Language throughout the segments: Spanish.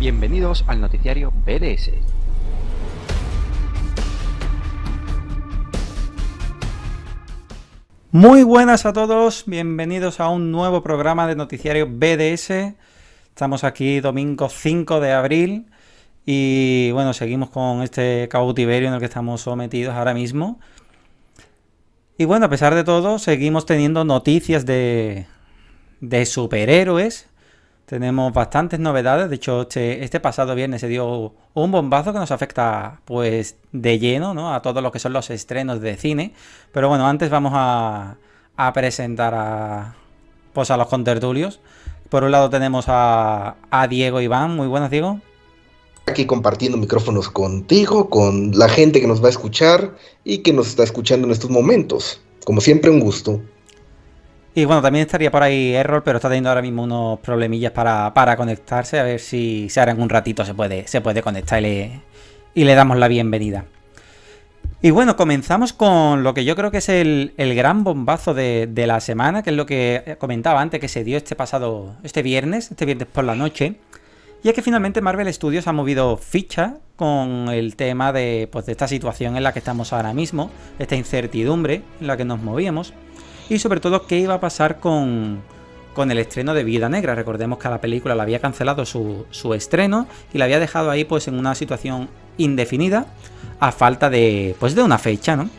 Bienvenidos al noticiario BDS. Muy buenas a todos, bienvenidos a un nuevo programa de noticiario BDS. Estamos aquí domingo 5 de abril y bueno, seguimos con este cautiverio en el que estamos sometidos ahora mismo. Y bueno, a pesar de todo, seguimos teniendo noticias de superhéroes. Tenemos bastantes novedades. De hecho, este pasado viernes se dio un bombazo que nos afecta pues de lleno, ¿no?, a todo lo que son los estrenos de cine. Pero bueno, antes vamos a presentar a los contertulios. Por un lado tenemos a Diego Iván. Muy buenas, Diego. Aquí compartiendo micrófonos contigo, con la gente que nos va a escuchar y que nos está escuchando en estos momentos. Como siempre, un gusto. Y bueno, también estaría por ahí Errol, pero está teniendo ahora mismo unos problemillas para conectarse. A ver si ahora en un ratito se puede conectar y le damos la bienvenida. Y bueno, comenzamos con lo que yo creo que es el gran bombazo de la semana, que es lo que comentaba antes, que se dio este viernes por la noche. Y es que finalmente Marvel Studios ha movido ficha con el tema de esta situación en la que estamos ahora mismo, esta incertidumbre en la que nos movíamos. Y sobre todo, qué iba a pasar con el estreno de Viuda Negra. Recordemos que a la película le había cancelado su estreno y la había dejado ahí pues en una situación indefinida a falta de una fecha, ¿no?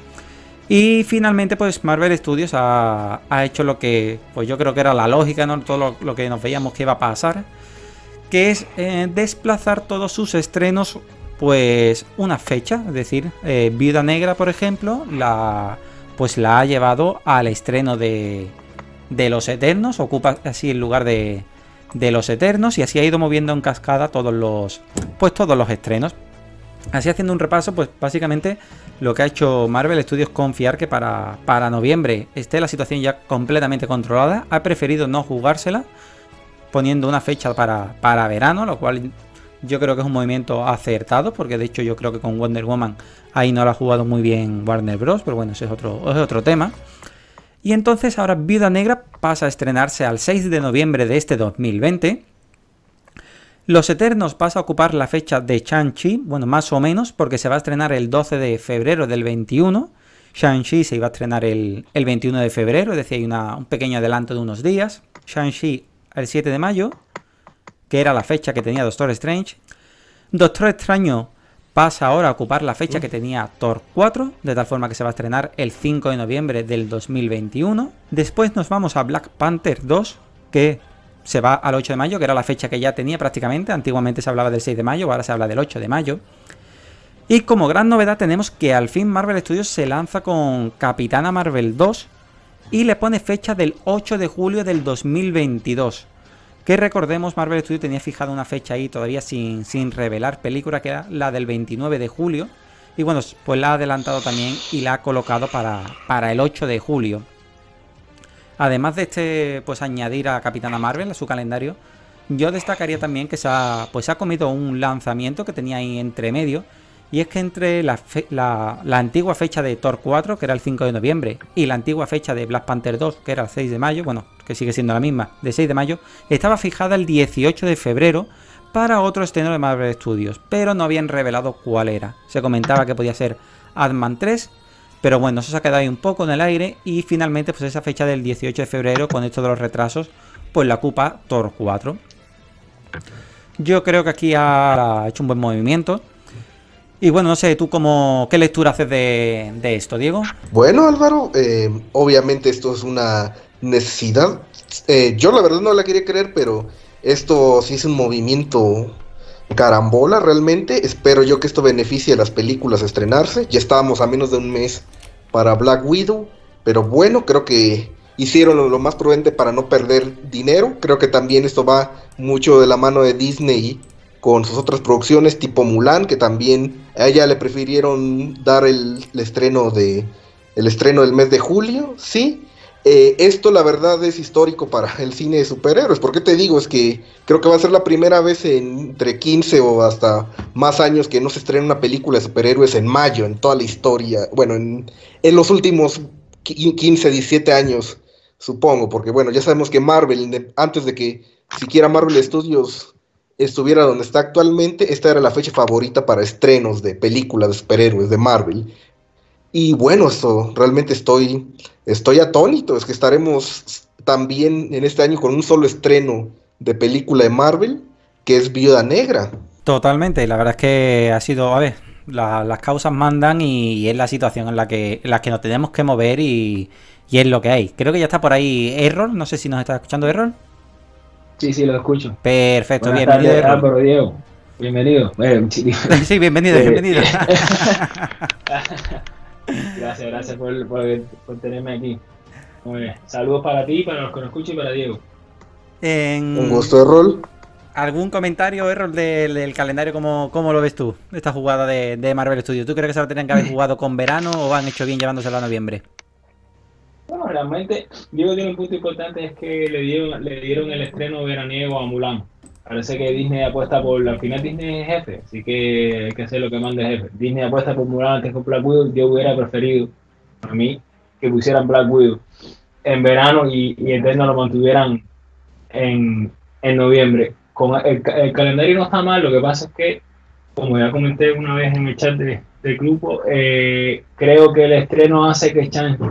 Y finalmente pues Marvel Studios ha hecho lo que pues yo creo que era la lógica, ¿no? Todo lo que nos veíamos que iba a pasar, que es desplazar todos sus estrenos pues una fecha. Es decir, Viuda Negra, por ejemplo, la ha llevado al estreno de Los Eternos, ocupa así el lugar de Los Eternos, y así ha ido moviendo en cascada todos los estrenos. Así, haciendo un repaso, pues básicamente lo que ha hecho Marvel Studios es confiar que para noviembre esté la situación ya completamente controlada. Ha preferido no jugársela, poniendo una fecha para verano, lo cual yo creo que es un movimiento acertado, porque de hecho yo creo que con Wonder Woman ahí no lo ha jugado muy bien Warner Bros., pero bueno, ese es otro tema. Y entonces ahora Viuda Negra pasa a estrenarse al 6 de noviembre de este 2020. Los Eternos pasa a ocupar la fecha de Shang-Chi, bueno, más o menos, porque se va a estrenar el 12 de febrero del 21. Shang-Chi se iba a estrenar el 21 de febrero, es decir, hay un pequeño adelanto de unos días. Shang-Chi el 7 de mayo, que era la fecha que tenía Doctor Strange. Doctor Extraño pasa ahora a ocupar la fecha que tenía Thor 4, de tal forma que se va a estrenar el 5 de noviembre del 2021. Después nos vamos a Black Panther 2, que se va al 8 de mayo, que era la fecha que ya tenía prácticamente. Antiguamente se hablaba del 6 de mayo, ahora se habla del 8 de mayo. Y como gran novedad tenemos que al fin Marvel Studios se lanza con Capitana Marvel 2 y le pone fecha del 8 de julio del 2022. Que recordemos, Marvel Studios tenía fijada una fecha ahí todavía sin revelar película, que era la del 29 de julio. Y bueno, pues la ha adelantado también y la ha colocado para el 8 de julio. Además de añadir a Capitana Marvel a su calendario, yo destacaría también que se ha comido un lanzamiento que tenía ahí entre medio. Y es que entre la antigua fecha de Thor 4, que era el 5 de noviembre, y la antigua fecha de Black Panther 2, que era el 6 de mayo, bueno, que sigue siendo la misma, de 6 de mayo, estaba fijada el 18 de febrero para otro estreno de Marvel Studios, pero no habían revelado cuál era. Se comentaba que podía ser Ant-Man 3, pero bueno, eso se ha quedado ahí un poco en el aire, y finalmente pues esa fecha del 18 de febrero, con esto de los retrasos, pues la ocupa Thor 4. Yo creo que aquí ha hecho un buen movimiento. Y bueno, no sé, ¿tú qué lectura haces de esto, Diego? Bueno, Álvaro, obviamente esto es una necesidad. Yo la verdad no la quería creer, pero esto sí es un movimiento carambola realmente. Espero yo que esto beneficie a las películas a estrenarse. Ya estábamos a menos de un mes para Black Widow, pero bueno, creo que hicieron lo más prudente para no perder dinero. Creo que también esto va mucho de la mano de Disney con sus otras producciones tipo Mulan, que también a ella le prefirieron dar el estreno del mes de julio, sí. Esto la verdad es histórico para el cine de superhéroes. ¿Por qué te digo? Es que creo que va a ser la primera vez entre 15 o hasta más años que no se estrena una película de superhéroes en mayo, en toda la historia. Bueno, en los últimos 15, 17 años, supongo, porque bueno, ya sabemos que Marvel, antes de que siquiera Marvel Studios estuviera donde está actualmente, esta era la fecha favorita para estrenos de películas de superhéroes de Marvel. Y bueno, esto realmente estoy atónito, es que estaremos también en este año con un solo estreno de película de Marvel, que es Viuda Negra. Totalmente, la verdad es que ha sido, a ver, las causas mandan y es la situación en la que nos tenemos que mover y es lo que hay. Creo que ya está por ahí Errol, no sé si nos está escuchando Errol. Sí, sí, lo escucho. Perfecto, Buenas bienvenido tardes, Errol. Álvaro, Diego. Bienvenido. Sí, bienvenido, bienvenido. Gracias por tenerme aquí. Muy bien. Saludos para ti, para los que nos escuchan y para Diego. Un gusto de rol. ¿Algún comentario, Errol, del calendario? ¿Cómo lo ves tú? Esta jugada de Marvel Studios. ¿Tú crees que se la tenían que haber jugado con verano o han hecho bien llevándosela a noviembre? Bueno, realmente, Diego tiene un punto importante, es que le dieron el estreno veraniego a Mulan. Parece que Disney apuesta por, al final Disney es jefe, así que hay que hacer lo que mande el jefe. Disney apuesta por Mulan antes que por Black Widow. Yo hubiera preferido, a mí, que pusieran Black Widow en verano y Eterno lo mantuvieran en noviembre. Con el calendario no está mal, lo que pasa es que, como ya comenté una vez en el chat del grupo, creo que el estreno hace que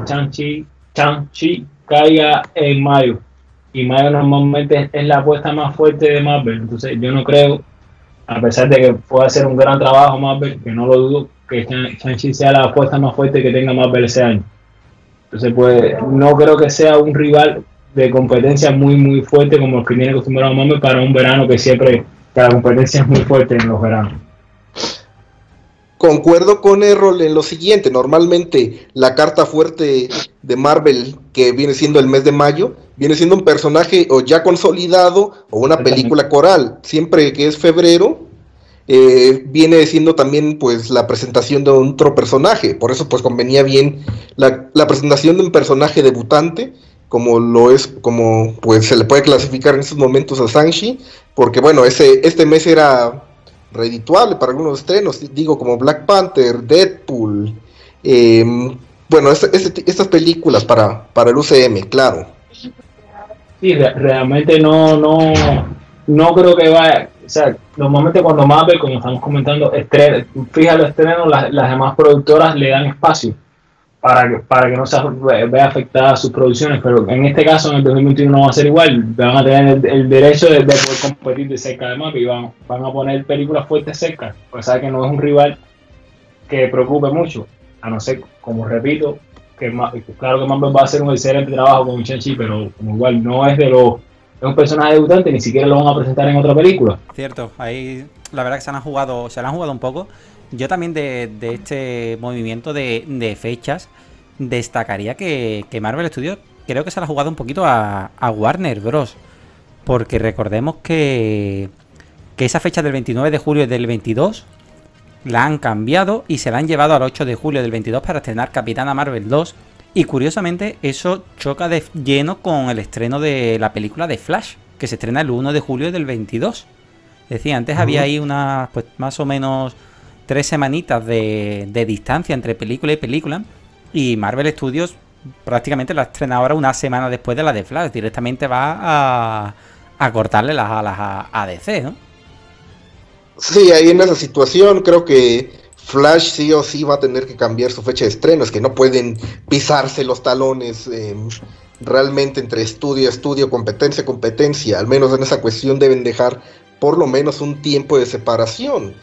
Shang-Chi caiga en mayo. Y mayo normalmente es la apuesta más fuerte de Marvel. Entonces yo no creo, a pesar de que pueda hacer un gran trabajo Marvel, que no lo dudo, que Shang-Chi sea la apuesta más fuerte que tenga Marvel ese año. Entonces pues no creo que sea un rival de competencia muy muy fuerte como el que tiene acostumbrado Marvel para un verano que siempre la competencia es muy fuerte en los veranos. Concuerdo con Errol en lo siguiente, normalmente la carta fuerte de Marvel, que viene siendo el mes de mayo, viene siendo un personaje o ya consolidado o una película coral. Siempre que es febrero, viene siendo también pues la presentación de otro personaje. Por eso pues convenía bien la presentación de un personaje debutante, como lo es, como pues se le puede clasificar en estos momentos a Shang-Chi, porque bueno, este mes era redituable para algunos estrenos, digo, como Black Panther, Deadpool, bueno, estas películas para el UCM, claro. Sí, realmente no creo que vaya, o sea, normalmente cuando Marvel, como estamos comentando, fija los estrenos, las demás productoras le dan espacio para que no se vea afectada sus producciones, pero en este caso en el 2021 no va a ser igual, van a tener el derecho de poder competir de cerca de Marvel y van a poner películas fuertes cerca, pues sabe que no es un rival que preocupe mucho, a no ser, como repito, claro que Marvel va a hacer un excelente trabajo con Shang-Chi, pero como igual no es es un personaje debutante, ni siquiera lo van a presentar en otra película. Cierto, ahí la verdad que se la han jugado un poco. Yo también de este movimiento de fechas destacaría que Marvel Studios creo que se la ha jugado un poquito a Warner Bros. Porque recordemos que esa fecha del 29 de julio del 22 la han cambiado y se la han llevado al 8 de julio del 22 para estrenar Capitana Marvel 2. Y curiosamente eso choca de lleno con el estreno de la película de Flash, que se estrena el 1 de julio del 22. Es decir, antes había ahí unas, pues más o menos 3 semanitas de distancia entre película y película, y Marvel Studios prácticamente la estrena ahora una semana después de la de Flash. Directamente va a cortarle las alas a DC, ¿no? Sí, ahí en esa situación creo que Flash sí o sí va a tener que cambiar su fecha de estreno, es que no pueden pisarse los talones realmente entre estudio a estudio, competencia a competencia, al menos en esa cuestión deben dejar por lo menos un tiempo de separación.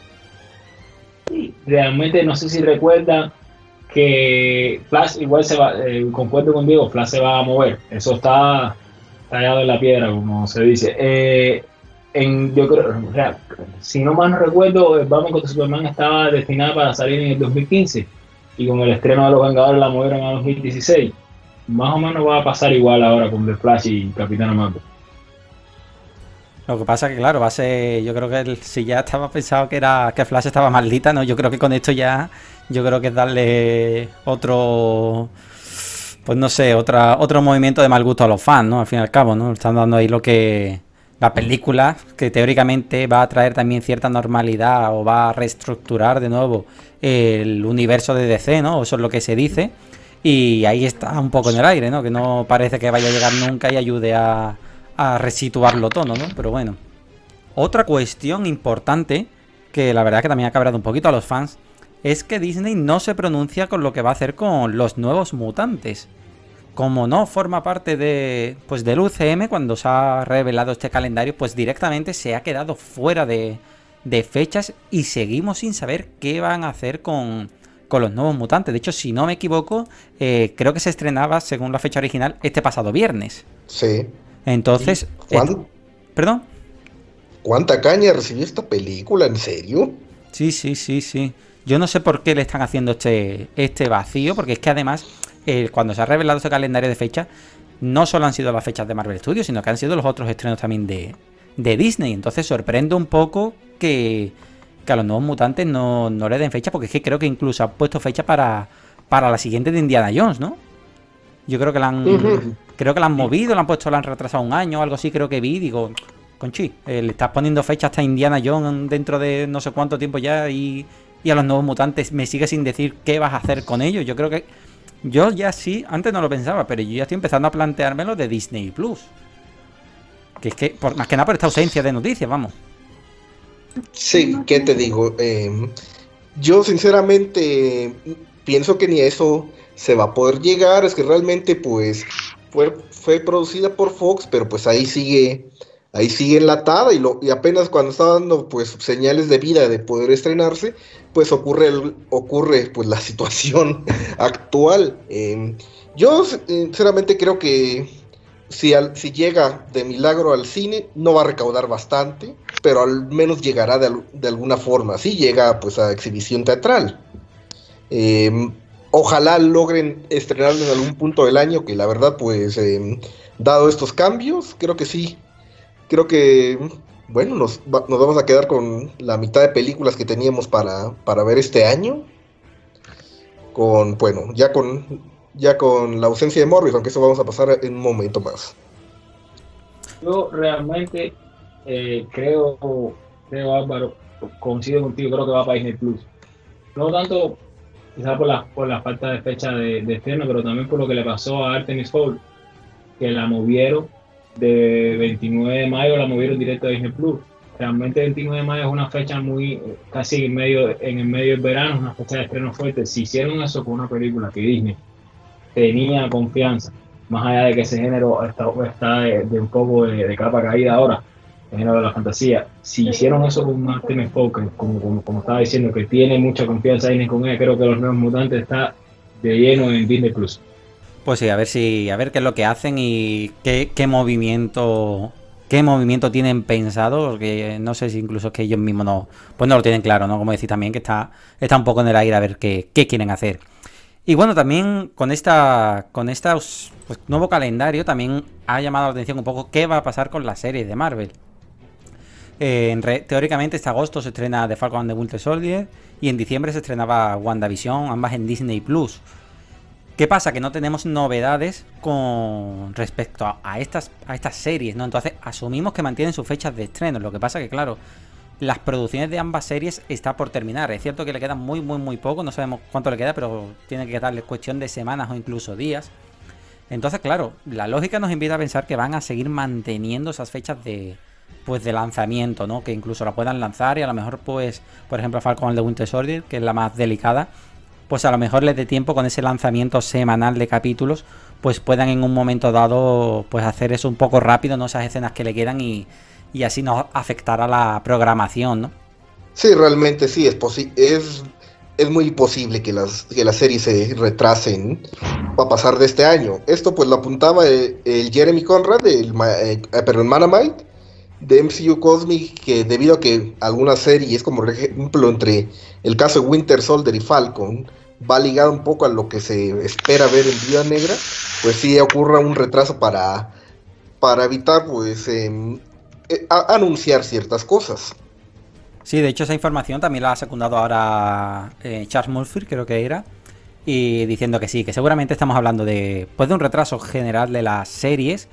Realmente no sé si recuerdan que Flash igual se va, concuerdo con Diego, Flash se va a mover, eso está tallado en la piedra, como se dice. Yo creo, si no mal no recuerdo, Batman contra Superman estaba destinada para salir en el 2015 y con el estreno de Los Vengadores la movieron a 2016. Más o menos va a pasar igual ahora con The Flash y Capitana Marvel. Lo que pasa que claro, va a ser, yo creo que si ya estaba pensado que Flash estaba maldita, ¿no? Yo creo que con esto ya, yo creo que es darle otro, pues no sé, otro movimiento de mal gusto a los fans, ¿no? Al fin y al cabo, ¿no? Están dando ahí la película, que teóricamente va a traer también cierta normalidad o va a reestructurar de nuevo el universo de DC, ¿no? Eso es lo que se dice. Y ahí está un poco en el aire, ¿no? Que no parece que vaya a llegar nunca y ayude a resituarlo todo, ¿no? Pero bueno, Otra cuestión importante, que la verdad que también ha cabreado un poquito a los fans, es que Disney no se pronuncia con lo que va a hacer con los nuevos mutantes. Como no forma parte de, pues, del UCM, cuando se ha revelado este calendario, pues directamente se ha quedado fuera de fechas y seguimos sin saber qué van a hacer con los nuevos mutantes. De hecho, si no me equivoco, creo que se estrenaba, según la fecha original, este pasado viernes. Sí. Entonces... ¿Perdón? ¿Cuánta caña recibió esta película? ¿En serio? Sí. Yo no sé por qué le están haciendo este vacío, porque es que además, cuando se ha revelado este calendario de fecha, no solo han sido las fechas de Marvel Studios, sino que han sido los otros estrenos también de Disney. Entonces sorprende un poco que a los nuevos mutantes no le den fecha, porque es que creo que incluso han puesto fecha para la siguiente de Indiana Jones, ¿no? Yo creo que la han movido, la han puesto, la han retrasado un año o algo así, creo que vi, digo, conchi, le estás poniendo fecha hasta Indiana Jones dentro de no sé cuánto tiempo ya y a los nuevos mutantes me sigue sin decir qué vas a hacer con ellos. Yo creo que yo ya sí, antes no lo pensaba, pero yo ya estoy empezando a planteármelo de Disney Plus. Que es que, más que nada por esta ausencia de noticias, vamos. Sí, ¿qué te digo? Yo sinceramente pienso que ni eso se va a poder llegar. Es que realmente pues fue producida por Fox, pero pues ahí sigue enlatada y apenas cuando está dando pues señales de vida de poder estrenarse, pues ocurre pues la situación actual. Yo sinceramente creo que si llega de milagro al cine, no va a recaudar bastante, pero al menos llegará de alguna forma. Si llega pues a exhibición teatral. Ojalá logren estrenarlo en algún punto del año, que la verdad pues dado estos cambios, creo que sí. Creo que, bueno, nos vamos a quedar con la mitad de películas que teníamos para ver este año. Ya con la ausencia de Morbius, aunque eso vamos a pasar en un momento más. Yo realmente creo, Álvaro, coincido contigo, creo que va para Disney Plus. No tanto quizás por la falta de fecha de estreno, pero también por lo que le pasó a Artemis Fowl, que la movieron de 29 de mayo, la movieron directo a Disney Plus. Realmente 29 de mayo es una fecha muy casi en el medio del verano, una fecha de estreno fuerte. Si hicieron eso con una película que Disney tenía confianza, más allá de que ese género está de un poco de capa caída ahora, el género de la fantasía, si hicieron eso con Artemis Fowl, como estaba diciendo, que tiene mucha confianza Disney con ella, creo que Los Nuevos Mutantes está de lleno en Disney Plus. Pues sí, a ver qué es lo que hacen y qué movimiento tienen pensado, porque no sé si incluso es que ellos mismos no lo tienen claro, ¿no? Como decir también que está un poco en el aire a ver qué quieren hacer. Y bueno, también con pues, nuevo calendario también ha llamado la atención un poco qué va a pasar con las series de Marvel. Teóricamente este agosto se estrena The Falcon and the Winter Soldier y en diciembre se estrenaba WandaVision, ambas en Disney Plus. ¿Qué pasa? Que no tenemos novedades con respecto a estas series, ¿no? Entonces asumimos que mantienen sus fechas de estreno. Lo que pasa que, claro, las producciones de ambas series está por terminar. Es cierto que le queda muy poco, no sabemos cuánto le queda, pero tiene que darle cuestión de semanas o incluso días. Entonces, claro, la lógica nos invita a pensar que van a seguir manteniendo esas fechas de lanzamiento, ¿no? Que incluso la puedan lanzar y a lo mejor, pues, por ejemplo, Falcon and the Winter Soldier, que es la más delicada, pues a lo mejor les dé tiempo con ese lanzamiento semanal de capítulos, pues puedan en un momento dado pues hacer eso un poco rápido, ¿no? Esas escenas que le quedan y así no afectará la programación, ¿no? Sí, realmente sí, es muy posible que las series se retrasen para pasar de este año. Esto pues lo apuntaba el Jeremy Conrad, el Manamite, de MCU Cosmic, que debido a que algunas series, como por ejemplo entre el caso de Winter Soldier y Falcon, va ligado un poco a lo que se espera ver en Viuda Negra, pues sí ocurra un retraso para evitar pues anunciar ciertas cosas. Sí, de hecho esa información también la ha secundado ahora Charles Murphy, creo que era, y diciendo que sí, que seguramente estamos hablando de un retraso general de las series.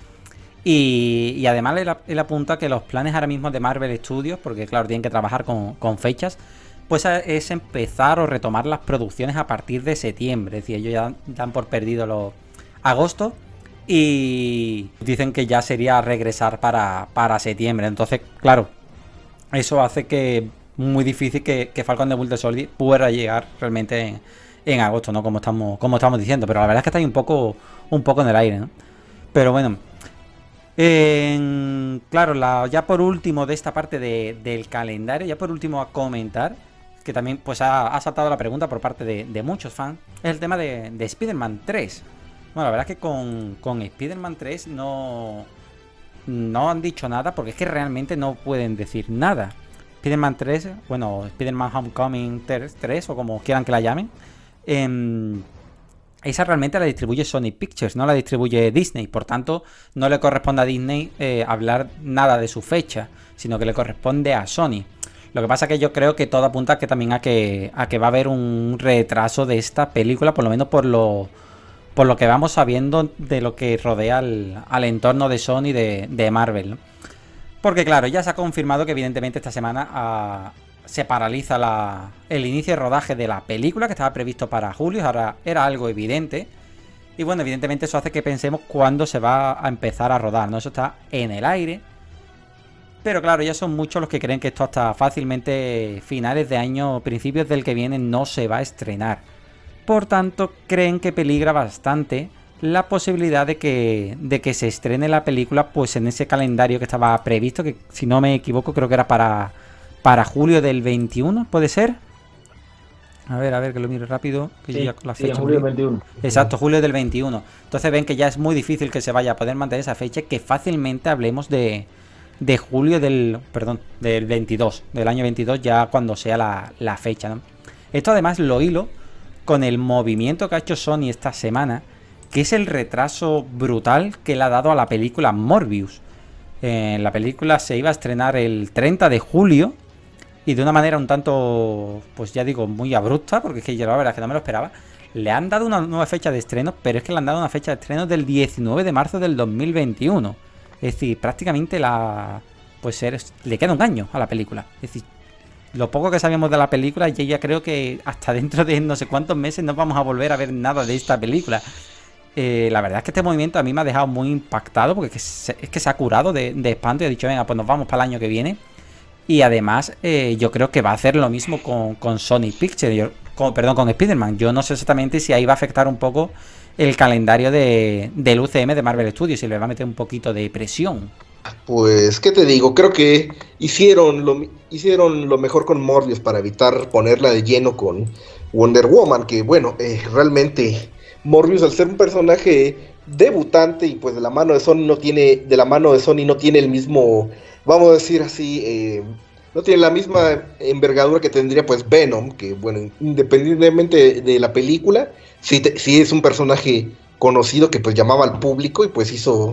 Y además él apunta que los planes ahora mismo de Marvel Studios, porque claro, tienen que trabajar con fechas, pues es empezar o retomar las producciones a partir de septiembre. Es decir, ellos ya dan por perdido agosto y dicen que ya sería regresar para septiembre. Entonces, claro, eso hace que muy difícil que Falcon and the Winter Soldier pueda llegar realmente en agosto, ¿no? Como estamos diciendo. Pero la verdad es que está ahí un poco en el aire, ¿no? Pero bueno. Claro, ya por último de esta parte del calendario, ya por último a comentar, que también pues ha saltado la pregunta por parte de muchos fans, es el tema de Spider-Man 3. Bueno, la verdad es que con Spider-Man 3 no han dicho nada, porque es que realmente no pueden decir nada. Spider-Man 3, bueno, Spider-Man Homecoming 3, o como quieran que la llamen, esa realmente la distribuye Sony Pictures, no la distribuye Disney. Por tanto, no le corresponde a Disney hablar nada de su fecha, sino que le corresponde a Sony. Lo que pasa es que yo creo que todo apunta a que también a que va a haber un retraso de esta película, por lo menos por lo que vamos sabiendo de lo que rodea al entorno de Sony de Marvel, ¿no? Porque claro, ya se ha confirmado que evidentemente esta semana se paraliza el inicio de rodaje de la película, que estaba previsto para julio. Ahora era algo evidente. Y bueno, evidentemente eso hace que pensemos cuándo se va a empezar a rodar, ¿no? Eso está en el aire. Pero claro, ya son muchos los que creen que esto hasta fácilmente finales de año, principios del que viene, no se va a estrenar. Por tanto, creen que peligra bastante la posibilidad de que se estrene la película pues en ese calendario que estaba previsto, que si no me equivoco creo que era para julio del 21, ¿puede ser? A ver, que lo miro rápido, que sí, yo ya con la fecha. julio del 21. Exacto, julio del 21. Entonces ven que ya es muy difícil que se vaya a poder mantener esa fecha, que fácilmente hablemos de julio del 22, del año 22, ya cuando sea la fecha, ¿no? Esto además lo hilo con el movimiento que ha hecho Sony esta semana, que es el retraso brutal que le ha dado a la película Morbius. La película se iba a estrenar el 30 de julio y de una manera un tanto, pues ya digo, muy abrupta, porque es que yo la verdad es que no me lo esperaba. Le han dado una nueva fecha de estreno, pero es que le han dado una fecha de estreno del 19 de marzo del 2021. Es decir, prácticamente le queda un año a la película. Es decir, lo poco que sabíamos de la película, yo ya creo que hasta dentro de no sé cuántos meses no vamos a volver a ver nada de esta película. La verdad es que este movimiento a mí me ha dejado muy impactado, porque es que se ha curado de espanto y ha dicho, venga, pues nos vamos para el año que viene. Y además yo creo que va a hacer lo mismo con Sony Pictures, con Spider-Man. Yo no sé exactamente si ahí va a afectar un poco el calendario del UCM de Marvel Studios, si le va a meter un poquito de presión. Pues, ¿qué te digo? Creo que hicieron lo mejor con Morbius para evitar ponerla de lleno con Wonder Woman, que bueno, realmente Morbius, al ser un personaje debutante y pues de la mano de Sony no tiene el mismo, vamos a decir así, no tiene la misma envergadura que tendría pues Venom, que bueno, independientemente de la película, sí es un personaje conocido que pues llamaba al público y pues hizo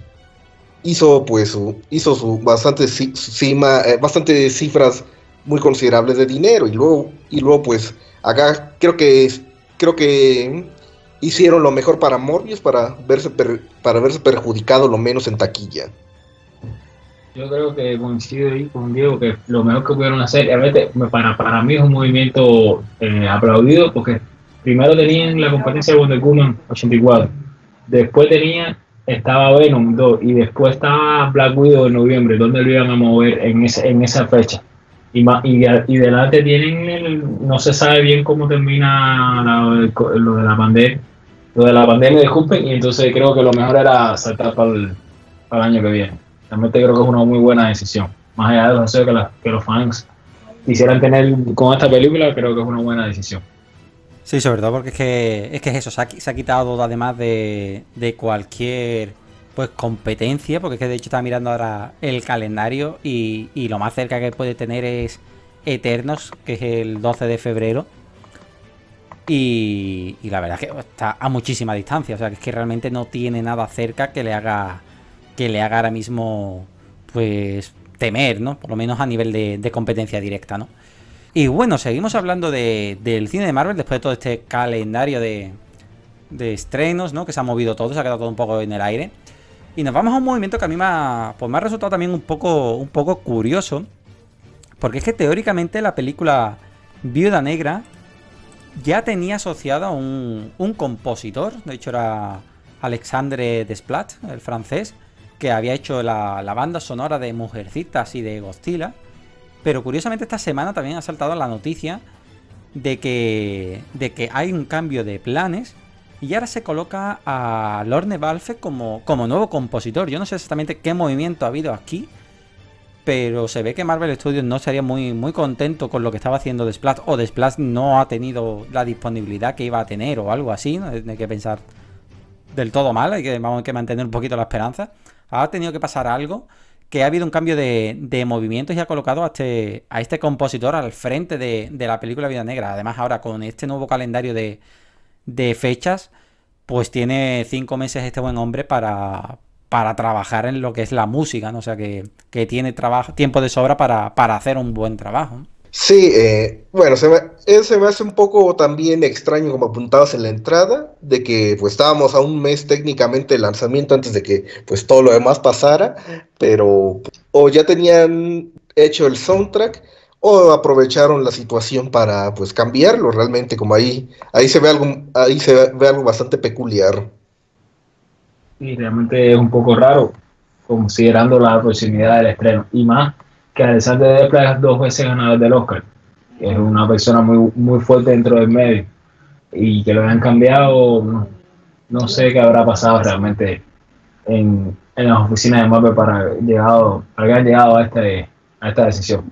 bastantes cifras muy considerables de dinero, y luego pues acá creo que hicieron lo mejor para Morbius para verse perjudicado lo menos en taquilla. Yo creo que coincido ahí con Diego, que lo mejor que pudieron hacer, realmente para mí es un movimiento aplaudido, porque primero tenían la competencia de Wonder Woman 84, después estaba Venom 2 y después estaba Black Widow en noviembre, donde lo iban a mover en esa fecha. Y delante tienen no se sabe bien cómo termina lo de la pandemia. Lo de la pandemia, disculpen, y entonces creo que lo mejor era saltar para el año que viene. Realmente creo que es una muy buena decisión. Más allá de los deseos que los fans quisieran tener con esta película, creo que es una buena decisión. Sí, sobre todo porque es que eso, se ha quitado además de cualquier pues competencia, porque es que de hecho estaba mirando ahora el calendario y lo más cerca que puede tener es Eternals, que es el 12 de febrero. Y la verdad es que está a muchísima distancia, o sea que es que realmente no tiene nada cerca que le haga ahora mismo pues temer, ¿no? Por lo menos a nivel de competencia directa, ¿no? Y bueno, seguimos hablando del cine de Marvel después de todo este calendario de estrenos, ¿no? Que se ha movido todo, se ha quedado todo un poco en el aire. Y nos vamos a un movimiento que a mí me ha resultado también un poco curioso. Porque es que teóricamente la película Viuda Negra ya tenía asociado a un compositor. De hecho era Alexandre Desplat, el francés, que había hecho la banda sonora de Mujercitas y de Godzilla. Pero curiosamente esta semana también ha saltado la noticia de que hay un cambio de planes y ahora se coloca a Lorne Balfe como nuevo compositor. Yo no sé exactamente qué movimiento ha habido aquí, pero se ve que Marvel Studios no estaría muy contento con lo que estaba haciendo The Splash, o The Splash no ha tenido la disponibilidad que iba a tener o algo así, no hay que pensar del todo mal, vamos a que mantener un poquito la esperanza. Ha tenido que pasar algo, que ha habido un cambio de movimientos y ha colocado a este compositor al frente de la película Viuda Negra. Además ahora con este nuevo calendario de fechas, pues tiene 5 meses este buen hombre para trabajar en lo que es la música, ¿no? O sea que tiene tiempo de sobra para hacer un buen trabajo, ¿no? Sí, bueno, se me hace un poco también extraño, como apuntabas en la entrada, de que pues estábamos a un mes técnicamente del lanzamiento antes de que pues todo lo demás pasara, pero o ya tenían hecho el soundtrack o aprovecharon la situación para pues cambiarlo realmente, como ahí se ve algo bastante peculiar. Y realmente es un poco raro, considerando la proximidad del estreno. Y más que Alexander Desplat es 2 veces ganador del Oscar, que es una persona muy fuerte dentro del medio. Y que lo hayan cambiado, no sé qué habrá pasado realmente en las oficinas de Marvel para haber llegado a esta decisión.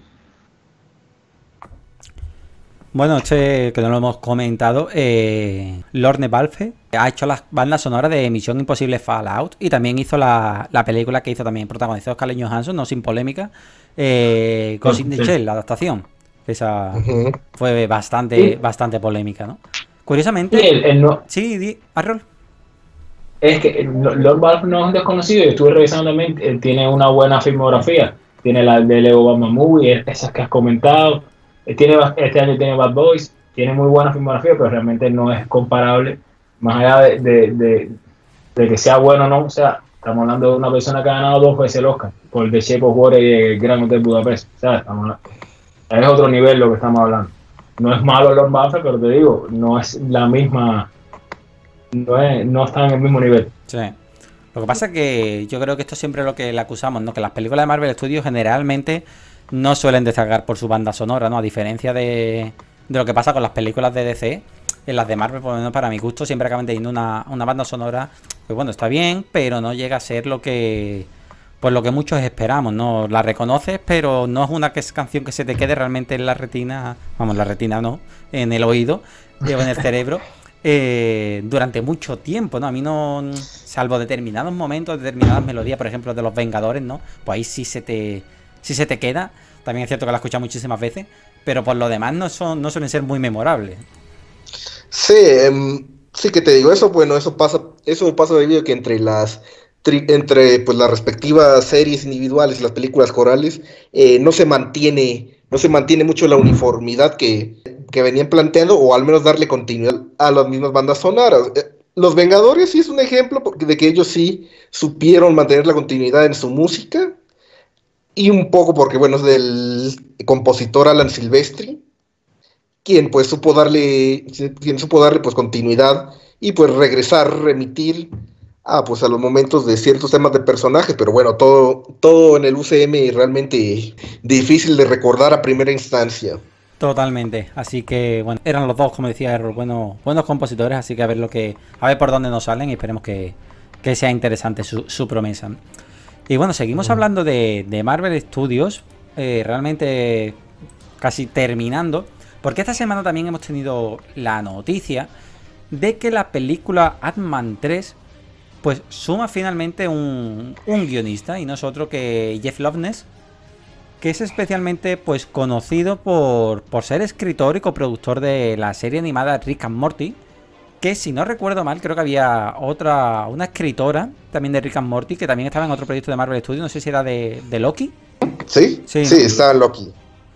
Bueno, que no lo hemos comentado, Lorne Balfe ha hecho las bandas sonoras de Misión Imposible Fallout y también hizo la película que hizo también protagonizó Scarlett Johansson, no sin polémica, Ghost in the Shell, la adaptación. Esa fue bastante polémica, ¿no? Curiosamente... Sí, Arrol. Es que Lord Balfe no es un desconocido, yo estuve revisando también, tiene una buena filmografía, tiene la de Lego Batman Movie, esas que has comentado. Este año tiene Bad Boys, tiene muy buena filmografía, pero realmente no es comparable, más allá de que sea bueno o no. O sea, estamos hablando de una persona que ha ganado 2 veces el Oscar, por The Shape of Water y el Gran Hotel Budapest. O sea, es otro nivel lo que estamos hablando. No es malo Lord Balfe, pero te digo, no es la misma, no está en el mismo nivel. Sí. Lo que pasa es que yo creo que esto siempre es lo que le acusamos, ¿no? Que las películas de Marvel Studios generalmente no suelen destacar por su banda sonora, ¿no? A diferencia de lo que pasa con las películas de DC, en las de Marvel, por lo menos para mi gusto, siempre acaban teniendo una banda sonora, pues bueno, está bien, pero no llega a ser lo que muchos esperamos, ¿no? La reconoces, pero no es una canción que se te quede realmente en la retina, vamos, la retina no, en el oído o en el cerebro, durante mucho tiempo, ¿no? A mí no, salvo determinados momentos, determinadas melodías, por ejemplo, de los Vengadores, ¿no? Pues ahí sí se te queda. También es cierto que la he escuchado muchísimas veces, pero por lo demás no suelen ser muy memorables. Sí, sí que te digo eso, bueno, eso pasa debido a que entre pues las respectivas series individuales y las películas corales no se mantiene mucho la uniformidad que venían planteando, o al menos darle continuidad a las mismas bandas sonoras. Los Vengadores sí es un ejemplo de que ellos sí supieron mantener la continuidad en su música, y un poco porque, bueno, es del compositor Alan Silvestri, quien supo darle pues continuidad y pues remitir a los momentos de ciertos temas de personajes, pero bueno, todo en el UCM realmente difícil de recordar a primera instancia. Totalmente, así que bueno, eran los dos, como decía Errol, buenos compositores, así que a ver por dónde nos salen y esperemos que sea interesante su promesa. Y bueno, seguimos hablando de Marvel Studios, realmente casi terminando, porque esta semana también hemos tenido la noticia de que la película Ant-Man 3 pues suma finalmente un guionista, y no es otro que Jeff Loveness, que es especialmente pues conocido por ser escritor y coproductor de la serie animada Rick and Morty, que si no recuerdo mal, creo que había una escritora también de Rick and Morty que también estaba en otro proyecto de Marvel Studios, no sé si era de Loki. Sí, estaba en Loki.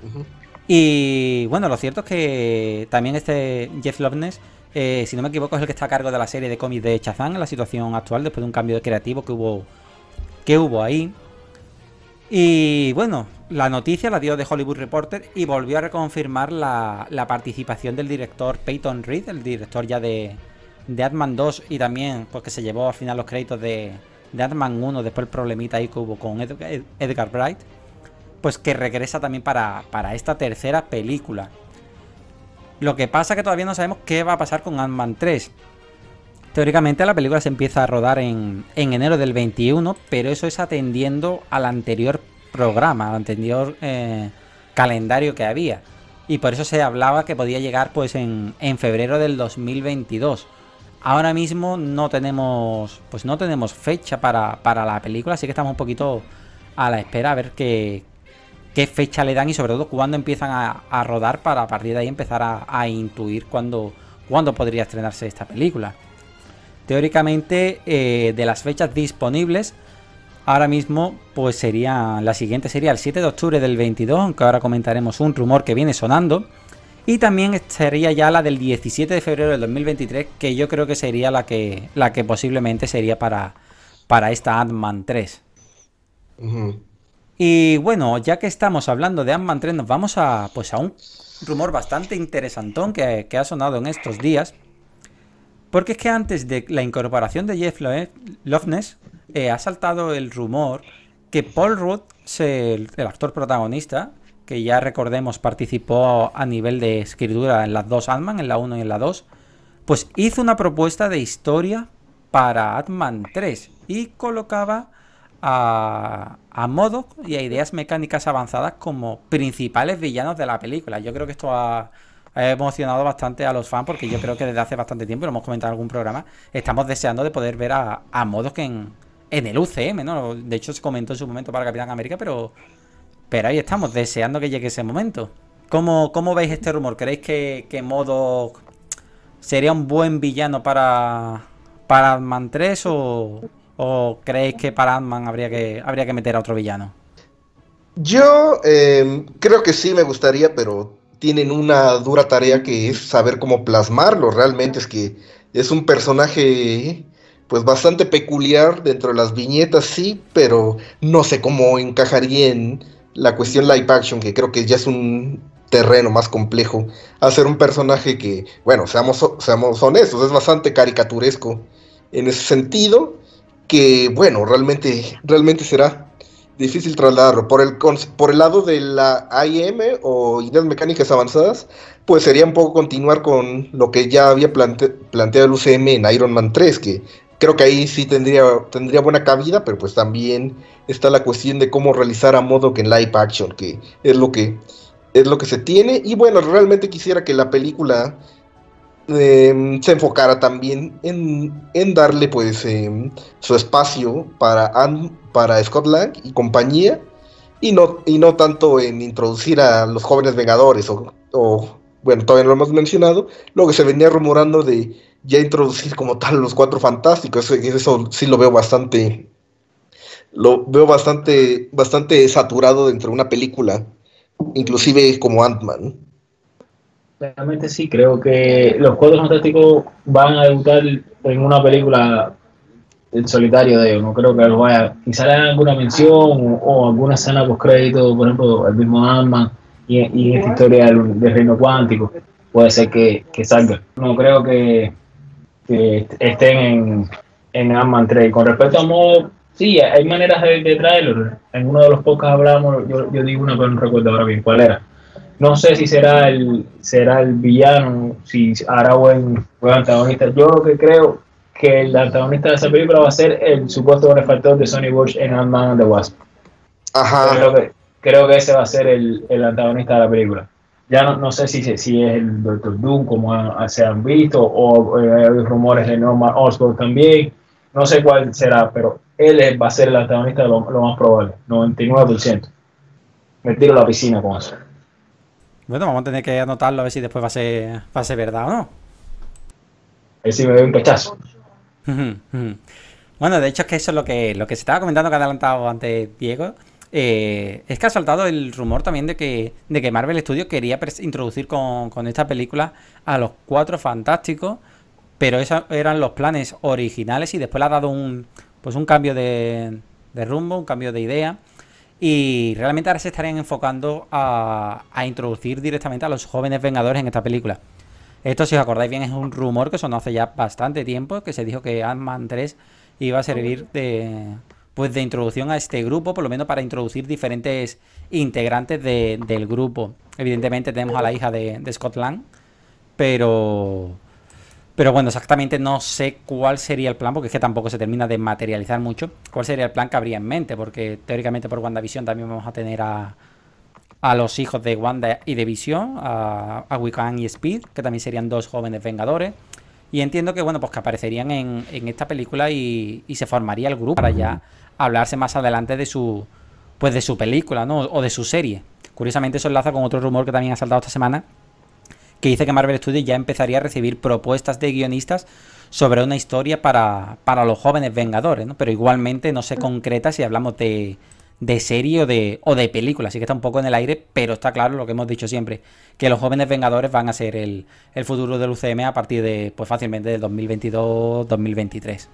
Y bueno, lo cierto es que también Jeff Loveness, si no me equivoco, es el que está a cargo de la serie de cómics de Shazam en la situación actual, después de un cambio creativo que hubo ahí. Y bueno, la noticia la dio The Hollywood Reporter y volvió a reconfirmar la participación del director Peyton Reed, el director ya de Ant-Man 2, y también porque se llevó al final los créditos de Ant-Man 1 después el problemita ahí que hubo con Edgar Wright. pues que regresa también para esta tercera película. Lo que pasa es que todavía no sabemos qué va a pasar con Ant-Man 3. Teóricamente la película se empieza a rodar en enero del 21, pero eso es atendiendo al anterior programa, al anterior calendario que había. Y por eso se hablaba que podía llegar pues en febrero del 2022. Ahora mismo no tenemos fecha para la película, así que estamos un poquito a la espera a ver qué fecha le dan y sobre todo cuándo empiezan a rodar para a partir de ahí empezar a intuir cuándo podría estrenarse esta película. Teóricamente, de las fechas disponibles, ahora mismo pues la siguiente sería el 7 de octubre del 22, aunque ahora comentaremos un rumor que viene sonando. Y también sería ya la del 17 de febrero del 2023, que yo creo que sería la que posiblemente sería para esta Ant-Man 3. Ujú. Y bueno, ya que estamos hablando de Ant-Man 3, nos vamos a un rumor bastante interesantón que ha sonado en estos días. Porque es que antes de la incorporación de Jeff Loveness, ha saltado el rumor que Paul Rudd, el actor protagonista, que ya recordemos participó a nivel de escritura en las dos Ant-Man, en la 1 y en la 2, pues hizo una propuesta de historia para Ant-Man 3 y colocaba a MODOK y a Ideas Mecánicas Avanzadas como principales villanos de la película. Yo creo que esto ha emocionado bastante a los fans, porque yo creo que desde hace bastante tiempo, lo hemos comentado en algún programa, estamos deseando de poder ver a MODOK en el UCM, ¿no? De hecho se comentó en su momento para Capitán América, pero ahí estamos, deseando que llegue ese momento. ¿Cómo veis este rumor? ¿Creéis que MODOK sería un buen villano para Ant-Man 3 o creéis que para Ant-Man habría que meter a otro villano? Yo creo que sí me gustaría, pero tienen una dura tarea que es saber cómo plasmarlo. Realmente es que es un personaje pues bastante peculiar dentro de las viñetas, sí, pero no sé cómo encajaría en la cuestión live action, que creo que ya es un terreno más complejo. Hacer un personaje que, bueno, seamos honestos, es bastante caricaturesco en ese sentido, que bueno, realmente será difícil trasladarlo. Por el lado de la IM o Ideas Mecánicas Avanzadas, pues sería un poco continuar con lo que ya había planteado el UCM en Iron Man 3, que creo que ahí sí tendría buena cabida, pero pues también está la cuestión de cómo realizar a MODOK en live action, que es lo que se tiene. Y bueno, realmente quisiera que la película se enfocara también en darle pues su espacio para Scott Lang y compañía, y no tanto en introducir a los jóvenes Vengadores o bueno, todavía no lo hemos mencionado, lo que se venía rumorando de ya introducir como tal los Cuatro Fantásticos. Eso sí lo veo bastante saturado dentro de una película, inclusive como Ant-Man. Realmente sí, creo que los Cuatro Fantásticos van a debutar en una película en solitario de ellos. No creo que los vaya, quizá le hagan alguna mención o alguna escena post crédito, por ejemplo, el mismo Ant-Man y en esta historia del reino cuántico, puede ser que salga. No creo que estén en Ant-Man 3. Con respecto a modo, sí, hay maneras de traerlo. En uno de los podcasts hablamos, yo digo una, pero no recuerdo ahora bien cuál era. No sé si será el villano, si hará buen antagonista. Yo lo que creo que el antagonista de esa película va a ser el supuesto benefactor de Sonny Bosch en Ant-Man and the Wasp. Ajá. Creo que ese va a ser el antagonista de la película. Ya no sé si es el Doctor Doom, como se han visto, o hay rumores de Norman Osborn también. No sé cuál será, pero él va a ser el antagonista lo más probable, 99%. Me tiro a la piscina con eso. Bueno, vamos a tener que anotarlo a ver si después va a ser verdad o no. A ver si me doy un pechazo. Bueno, de hecho es que eso es lo que se estaba comentando, que ha adelantado antes Diego. Es que ha saltado el rumor también de que Marvel Studios quería introducir con esta película a los Cuatro Fantásticos, pero esos eran los planes originales y después le ha dado un cambio de rumbo, un cambio de idea. Y realmente ahora se estarían enfocando a introducir directamente a los jóvenes Vengadores en esta película. Esto, si os acordáis bien, es un rumor que sonó hace ya bastante tiempo, que se dijo que Ant-Man 3 iba a servir pues de introducción a este grupo, por lo menos para introducir diferentes integrantes del grupo. Evidentemente tenemos a la hija de Scott Lang, pero bueno, exactamente no sé cuál sería el plan, porque es que tampoco se termina de materializar mucho. ¿Cuál sería el plan que habría en mente? Porque teóricamente por WandaVision también vamos a tener a los hijos de Wanda y de Vision, a Wiccan y Speed, que también serían dos jóvenes vengadores. Y entiendo que, bueno, pues que aparecerían en esta película y se formaría el grupo para ya hablarse más adelante de su película, ¿no? O de su serie. Curiosamente eso enlaza con otro rumor que también ha saltado esta semana, que dice que Marvel Studios ya empezaría a recibir propuestas de guionistas sobre una historia para los jóvenes vengadores, ¿no? Pero igualmente no se concreta si hablamos de serie o de película, así que está un poco en el aire, pero está claro lo que hemos dicho siempre, que los jóvenes vengadores van a ser el futuro del UCM a partir de, pues fácilmente, del 2022-2023.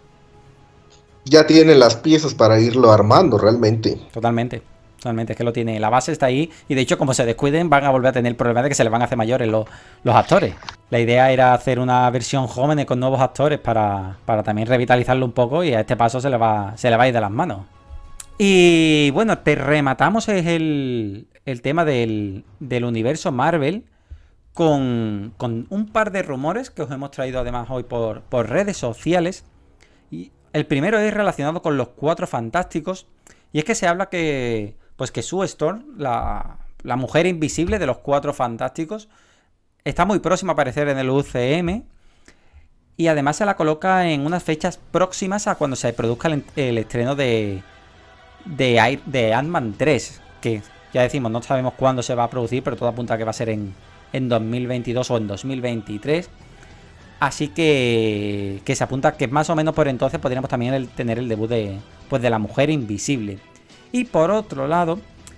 Ya tienen las piezas para irlo armando realmente. Totalmente, es que lo tiene, la base está ahí, y de hecho como se descuiden van a volver a tener el problema de que se les van a hacer mayores los actores. La idea era hacer una versión joven con nuevos actores para también revitalizarlo un poco, y a este paso se le va a ir de las manos. Y bueno, te rematamos es el tema del universo Marvel con un par de rumores que os hemos traído además hoy por redes sociales. Y el primero es relacionado con los Cuatro Fantásticos, y es que se habla que Sue Storm, la mujer invisible de los Cuatro Fantásticos, está muy próxima a aparecer en el UCM, y además se la coloca en unas fechas próximas a cuando se produzca el estreno de Ant-Man 3, que ya decimos, no sabemos cuándo se va a producir, pero todo apunta a que va a ser en 2022 o en 2023. Así que se apunta que más o menos por entonces podríamos también tener el debut de la mujer invisible. Y por otro lado,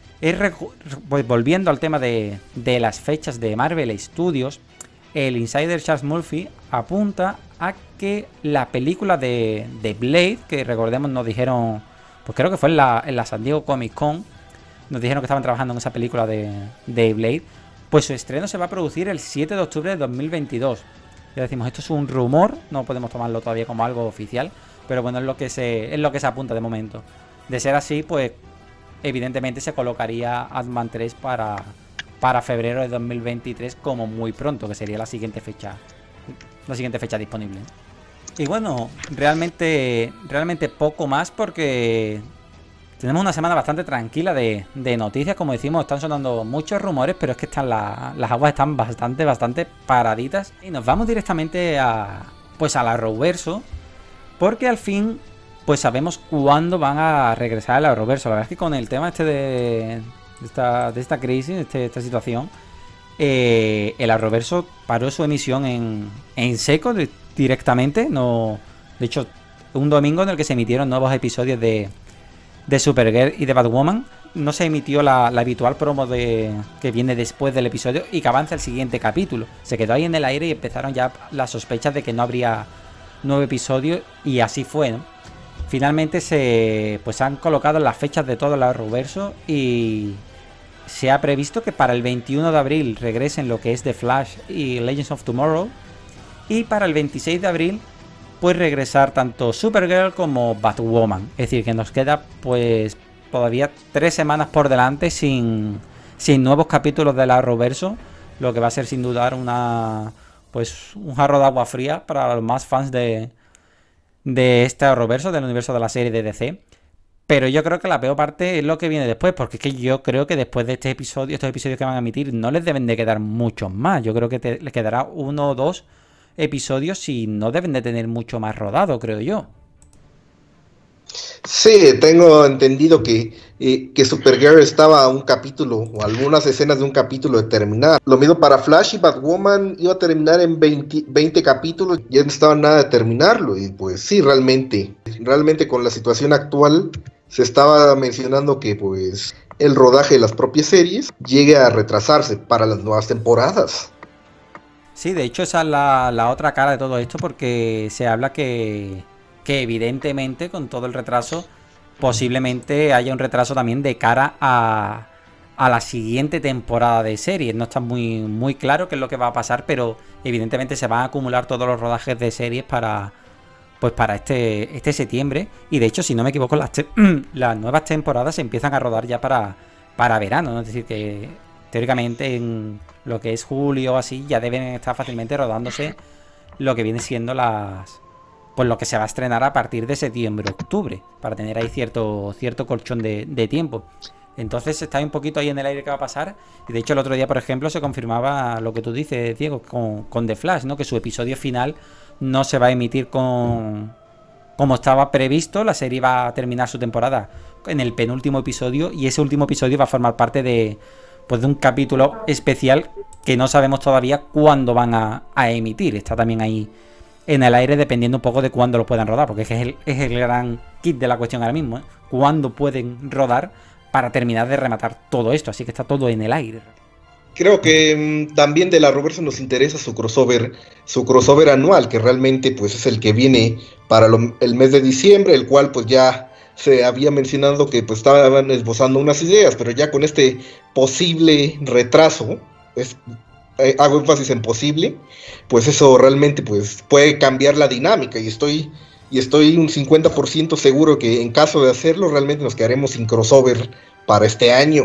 pues volviendo al tema de las fechas de Marvel Studios, el insider Charles Murphy apunta a que la película de Blade, que recordemos nos dijeron, pues creo que fue en la San Diego Comic Con, nos dijeron que estaban trabajando en esa película de Blade, pues su estreno se va a producir el 7 de octubre de 2022. Ya decimos, esto es un rumor, no podemos tomarlo todavía como algo oficial, pero bueno, es lo que se apunta de momento. De ser así, pues evidentemente se colocaría Ant-Man 3 para febrero de 2023 como muy pronto, que sería la siguiente fecha disponible. Y bueno, realmente poco más, porque tenemos una semana bastante tranquila de noticias. Como decimos, están sonando muchos rumores, pero es que las aguas están bastante paraditas. Y nos vamos directamente a la Arrowverso, porque al fin pues sabemos cuándo van a regresar al Arrowverso. La verdad es que con el tema de esta crisis, de esta situación, el Arrowverso paró su emisión en seco directamente. No, de hecho, un domingo en el que se emitieron nuevos episodios de Supergirl y de Batwoman. No se emitió la habitual promo que viene después del episodio y que avanza el siguiente capítulo. Se quedó ahí en el aire y empezaron ya las sospechas de que no habría nuevo episodio, y así fue, ¿no? Finalmente se han colocado las fechas de todo el Arrowverso, y se ha previsto que para el 21 de abril regresen lo que es The Flash y Legends of Tomorrow, y para el 26 de abril pues regresar tanto Supergirl como Batwoman. Es decir, que nos queda pues todavía 3 semanas por delante sin nuevos capítulos del Arrowverso, lo que va a ser sin dudar un jarro de agua fría para los más fans de este Arrowverso, del universo de la serie de DC. Pero yo creo que la peor parte es lo que viene después, porque es que yo creo que después de estos episodios que van a emitir, no les deben de quedar muchos más. Yo creo que les quedará 1 o 2 episodios y no deben de tener mucho más rodado, creo yo. Sí, tengo entendido que Supergirl estaba a un capítulo o algunas escenas de un capítulo de terminar. Lo mismo para Flash y Batwoman, iba a terminar en 20 capítulos, ya no estaba nada de terminarlo. Y pues sí, realmente con la situación actual se estaba mencionando que pues el rodaje de las propias series llegue a retrasarse para las nuevas temporadas. Sí, de hecho esa es la otra cara de todo esto, porque se habla que evidentemente con todo el retraso posiblemente haya un retraso también de cara a la siguiente temporada de series. No está muy claro qué es lo que va a pasar, pero evidentemente se van a acumular todos los rodajes de series para pues para este septiembre. Y de hecho, si no me equivoco, las nuevas temporadas se empiezan a rodar ya para verano, ¿no? Es decir, que teóricamente en lo que es julio o así ya deben estar fácilmente rodándose lo que viene siendo pues lo que se va a estrenar a partir de septiembre-octubre, para tener ahí cierto colchón de tiempo. Entonces está un poquito ahí en el aire que va a pasar. Y de hecho el otro día, por ejemplo, se confirmaba lo que tú dices, Diego, con The Flash, ¿no? Que su episodio final no se va a emitir como estaba previsto. La serie va a terminar su temporada en el penúltimo episodio, y ese último episodio va a formar parte de un capítulo especial que no sabemos todavía cuándo van a emitir. Está también ahí en el aire, dependiendo un poco de cuándo lo puedan rodar, porque es el gran kit de la cuestión ahora mismo, ¿eh? Cuándo pueden rodar para terminar de rematar todo esto. Así que está todo en el aire. Creo que también de la Roverso nos interesa su crossover anual, que realmente pues es el que viene para el mes de diciembre, el cual pues ya se había mencionado que pues estaban esbozando unas ideas, pero ya con este posible retraso, hago énfasis en posible, pues eso realmente pues puede cambiar la dinámica, y estoy un 50% seguro que en caso de hacerlo realmente nos quedaremos sin crossover para este año.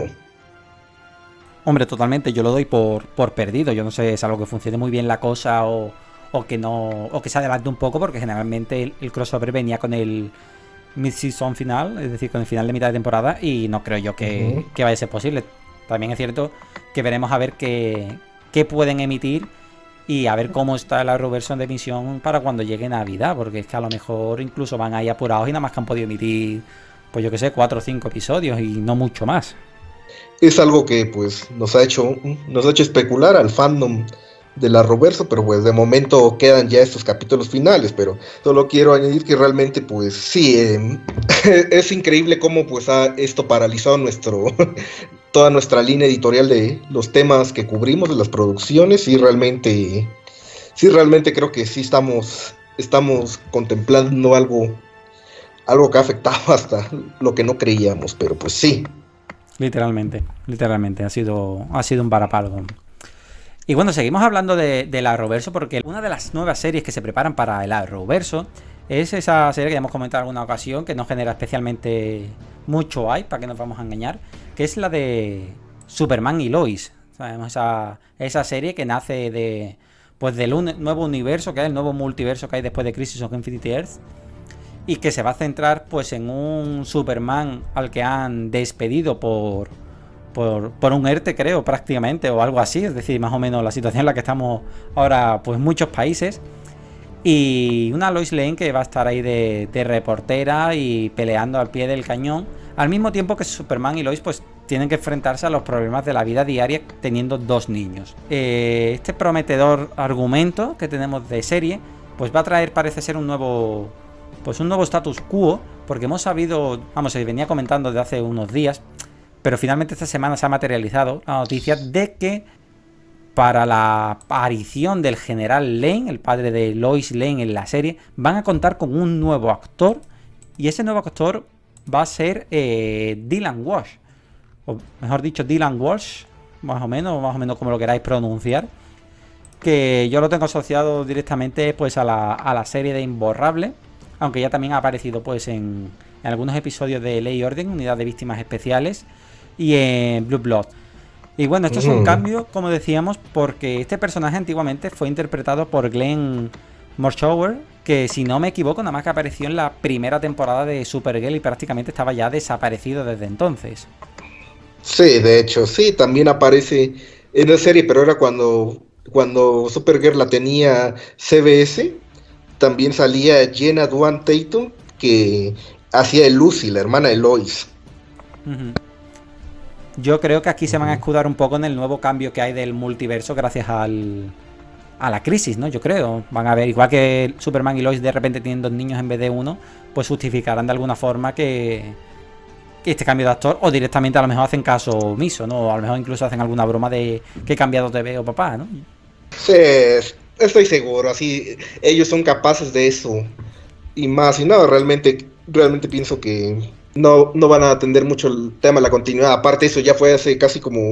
Hombre, totalmente, yo lo doy por perdido. Yo no sé si es algo que funcione muy bien la cosa o que no, o que se adelante un poco, porque generalmente el crossover venía con el mid-season final, es decir, con el final de mitad de temporada, y no creo yo que vaya a ser posible. También es cierto que veremos a ver qué pueden emitir y a ver cómo está la reversión de emisión para cuando llegue Navidad, porque es que a lo mejor incluso van ahí apurados y nada más que han podido emitir, pues yo que sé, 4 o 5 episodios y no mucho más. Es algo que pues nos ha hecho especular al fandom de la Roverso, pero pues de momento quedan ya estos capítulos finales. Pero solo quiero añadir que realmente pues sí, es increíble cómo pues esto paralizado toda nuestra línea editorial de los temas que cubrimos, de las producciones. Y realmente creo que sí estamos contemplando algo que ha afectado hasta lo que no creíamos, pero pues sí. Literalmente, ha sido un varapalo. Y bueno, seguimos hablando de la Arrowverso, porque una de las nuevas series que se preparan para el Arrowverso es esa serie que ya hemos comentado en alguna ocasión, que no genera especialmente mucho hype, para que nos vamos a engañar, que es la de Superman y Lois. Sabemos esa serie que nace del nuevo universo que hay, el nuevo multiverso que hay después de Crisis of Infinite Earths, y que se va a centrar pues en un Superman al que han despedido por un ERTE, creo, prácticamente, o algo así. Es decir, más o menos la situación en la que estamos ahora pues muchos países, y una Lois Lane que va a estar ahí de reportera y peleando al pie del cañón, al mismo tiempo que Superman y Lois pues tienen que enfrentarse a los problemas de la vida diaria teniendo 2 niños. Este prometedor argumento que tenemos de serie pues va a traer, parece ser, un nuevo status quo, porque hemos sabido, se venía comentando desde hace unos días, pero finalmente esta semana se ha materializado la noticia de que para la aparición del general Lane, el padre de Lois Lane en la serie, van a contar con un nuevo actor, y ese nuevo actor va a ser Dylan Walsh, o mejor dicho, Dylan Walsh, más o menos como lo queráis pronunciar, que yo lo tengo asociado directamente pues a la serie de Imborrable, aunque ya también ha aparecido pues en algunos episodios de Ley y Orden, Unidad de Víctimas Especiales, y en Blue Blood. Y bueno, esto es un cambio, como decíamos, porque este personaje antiguamente fue interpretado por Glenn Morshower, que si no me equivoco nada más que apareció en la primera temporada de Supergirl y prácticamente estaba ya desaparecido desde entonces. Sí, de hecho, sí, también aparece en la serie, pero era cuando Supergirl la tenía CBS. También salía Jenna Duane Tatum, que hacía de Lucy, la hermana de Lois. Yo creo que aquí se van a escudar un poco en el nuevo cambio que hay del multiverso gracias a la crisis, ¿no? Yo creo. Van a ver, igual que Superman y Lois de repente tienen 2 niños en vez de 1, pues justificarán de alguna forma que este cambio de actor, o directamente a lo mejor hacen caso omiso, ¿no? O a lo mejor incluso hacen alguna broma de que he cambiado de veo papá, ¿no? Sí, estoy seguro, así ellos son capaces de eso y más. Y no, realmente pienso que no van a atender mucho el tema de la continuidad. Aparte, eso ya fue hace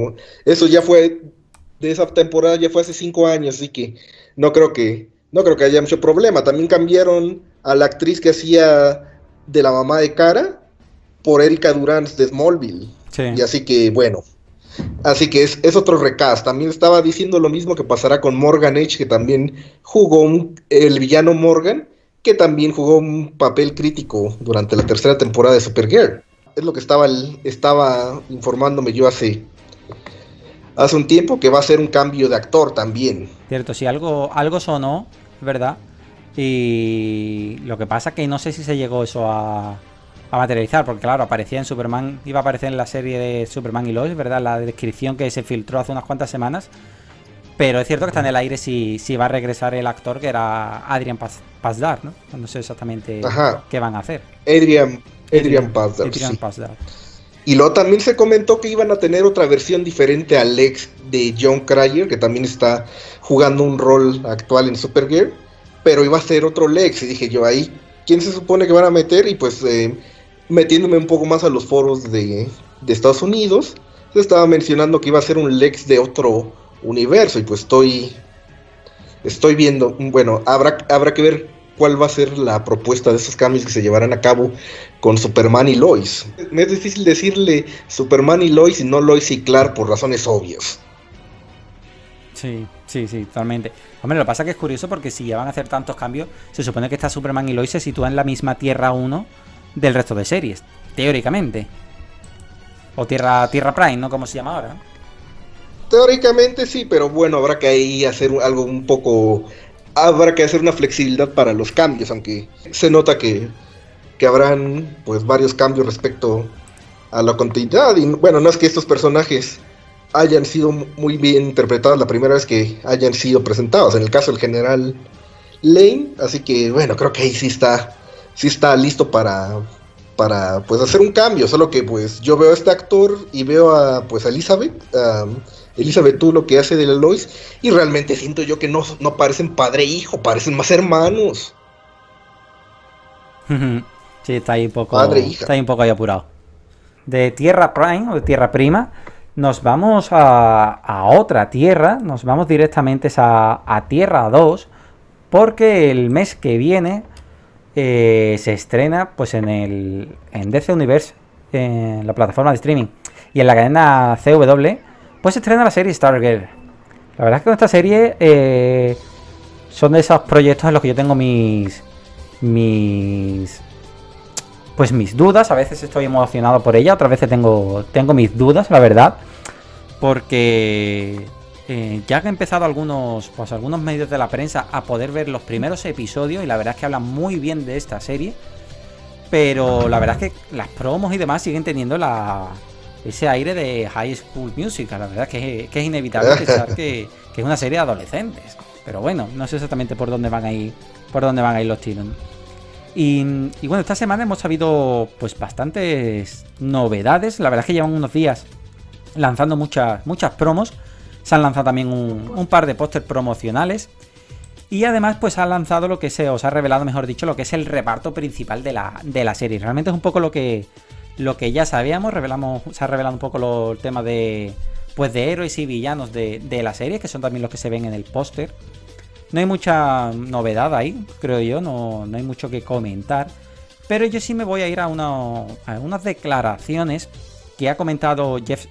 de esa temporada ya fue hace 5 años, así que no creo que haya mucho problema. También cambiaron a la actriz que hacía de la mamá de Kara por Erika Durance de Smallville. Sí. Y así que, bueno, así que es otro recast. También estaba diciendo lo mismo que pasará con Morgan Edge, que también jugó el villano Morgan, que también jugó un papel crítico durante la tercera temporada de Supergirl. Es lo que estaba informándome yo hace un tiempo, que va a ser un cambio de actor también. Cierto, sí, algo sonó, ¿verdad? Y lo que pasa es que no sé si se llegó eso a materializar, porque claro, aparecía en Superman, iba a aparecer en la serie de Superman y Lois, ¿verdad? La descripción que se filtró hace unas cuantas semanas. Pero es cierto que está en el aire si va a regresar el actor, que era Adrian Pasdar, ¿no? No sé exactamente qué van a hacer. Adrian Pasdar, sí. Pasdar. Y luego también se comentó que iban a tener otra versión diferente al Lex de John Cryer, que también está jugando un rol actual en Supergirl, pero iba a ser otro Lex. Y dije yo, ahí, ¿quién se supone que van a meter? Y pues metiéndome un poco más a los foros de Estados Unidos, se estaba mencionando que iba a ser un Lex de otro universo. Y pues estoy viendo, bueno, habrá que ver cuál va a ser la propuesta de esos cambios que se llevarán a cabo con Superman y Lois. Me es difícil decirle Superman y Lois y no Lois y Clark por razones obvias. Sí, totalmente. Hombre, lo que pasa es que es curioso porque si ya van a hacer tantos cambios, se supone que esta Superman y Lois se sitúan en la misma Tierra 1 del resto de series, teóricamente. O Tierra Prime, ¿no? Como se llama ahora. Teóricamente sí, pero bueno, habrá que ahí hacer algo un poco... Habrá que hacer una flexibilidad para los cambios, aunque se nota que habrán pues varios cambios respecto a la continuidad. Y bueno, no es que estos personajes hayan sido muy bien interpretados la primera vez que hayan sido presentados. En el caso del general Lane, así que bueno, creo que ahí sí está listo para pues hacer un cambio. Solo que pues yo veo a este actor y veo a pues a Elizabeth tú lo que hace de la Lois, y realmente siento yo que no parecen padre e hijo, parecen más hermanos. Sí, está ahí un poco, padre, hija. Está ahí un poco ahí apurado. De Tierra Prime o de Tierra Prima nos vamos a otra tierra, nos vamos directamente a Tierra 2, porque el mes que viene se estrena pues en DC Universe, en la plataforma de streaming, y en la cadena CW pues se estrena la serie Stargirl. La verdad es que con esta serie son de esos proyectos en los que yo tengo mis dudas. A veces estoy emocionado por ella, otras veces tengo mis dudas, la verdad, porque ya que han empezado algunos medios de la prensa a poder ver los primeros episodios, y la verdad es que hablan muy bien de esta serie, pero la verdad es que las promos y demás siguen teniendo ese aire de High School Musical. La verdad es que es inevitable pensar que es una serie de adolescentes, pero bueno, no sé exactamente por dónde van a ir los tiros, ¿no? Y bueno, esta semana hemos sabido pues bastantes novedades. La verdad es que llevan unos días lanzando muchas promos. Se han lanzado también un par de pósters promocionales, y además pues ha lanzado os ha revelado, mejor dicho, lo que es el reparto principal de la serie. Realmente es un poco lo que ya sabíamos. Se ha revelado un poco el tema de héroes y villanos de la serie, que son también los que se ven en el póster. No hay mucha novedad ahí, creo yo, no hay mucho que comentar, pero yo sí me voy a ir a unas declaraciones que ha comentado Jeff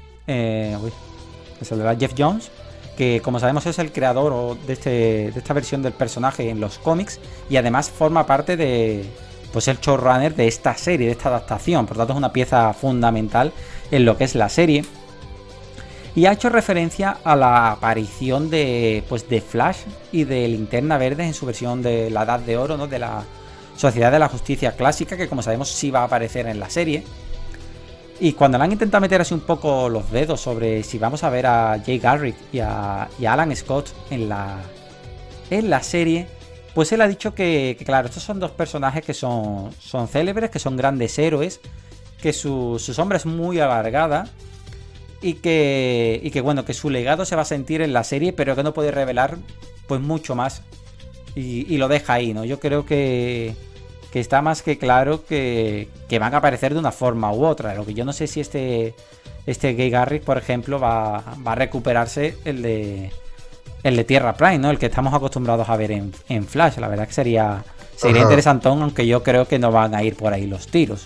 Jones, que como sabemos es el creador de esta versión del personaje en los cómics, y además forma parte de pues el showrunner de esta serie, de esta adaptación. Por lo tanto es una pieza fundamental en lo que es la serie, y ha hecho referencia a la aparición de Flash y de Linterna Verde en su versión de la Edad de Oro, ¿no? De la Sociedad de la Justicia Clásica, que como sabemos sí va a aparecer en la serie. Y cuando le han intentado meter así un poco los dedos sobre si vamos a ver a Jay Garrick y a Alan Scott en la serie, pues él ha dicho que claro, estos son dos personajes que son célebres, que son grandes héroes, que su sombra es muy alargada, y que bueno, que su legado se va a sentir en la serie, pero que no puede revelar pues mucho más, y lo deja ahí, ¿no? Yo creo que está más que claro que van a aparecer de una forma u otra. Lo que yo no sé si este Guy Garrick, por ejemplo, va a recuperarse el de Tierra Prime, ¿no? El que estamos acostumbrados a ver en Flash. La verdad que sería sería Ajá. interesantón, aunque yo creo que no van a ir por ahí los tiros.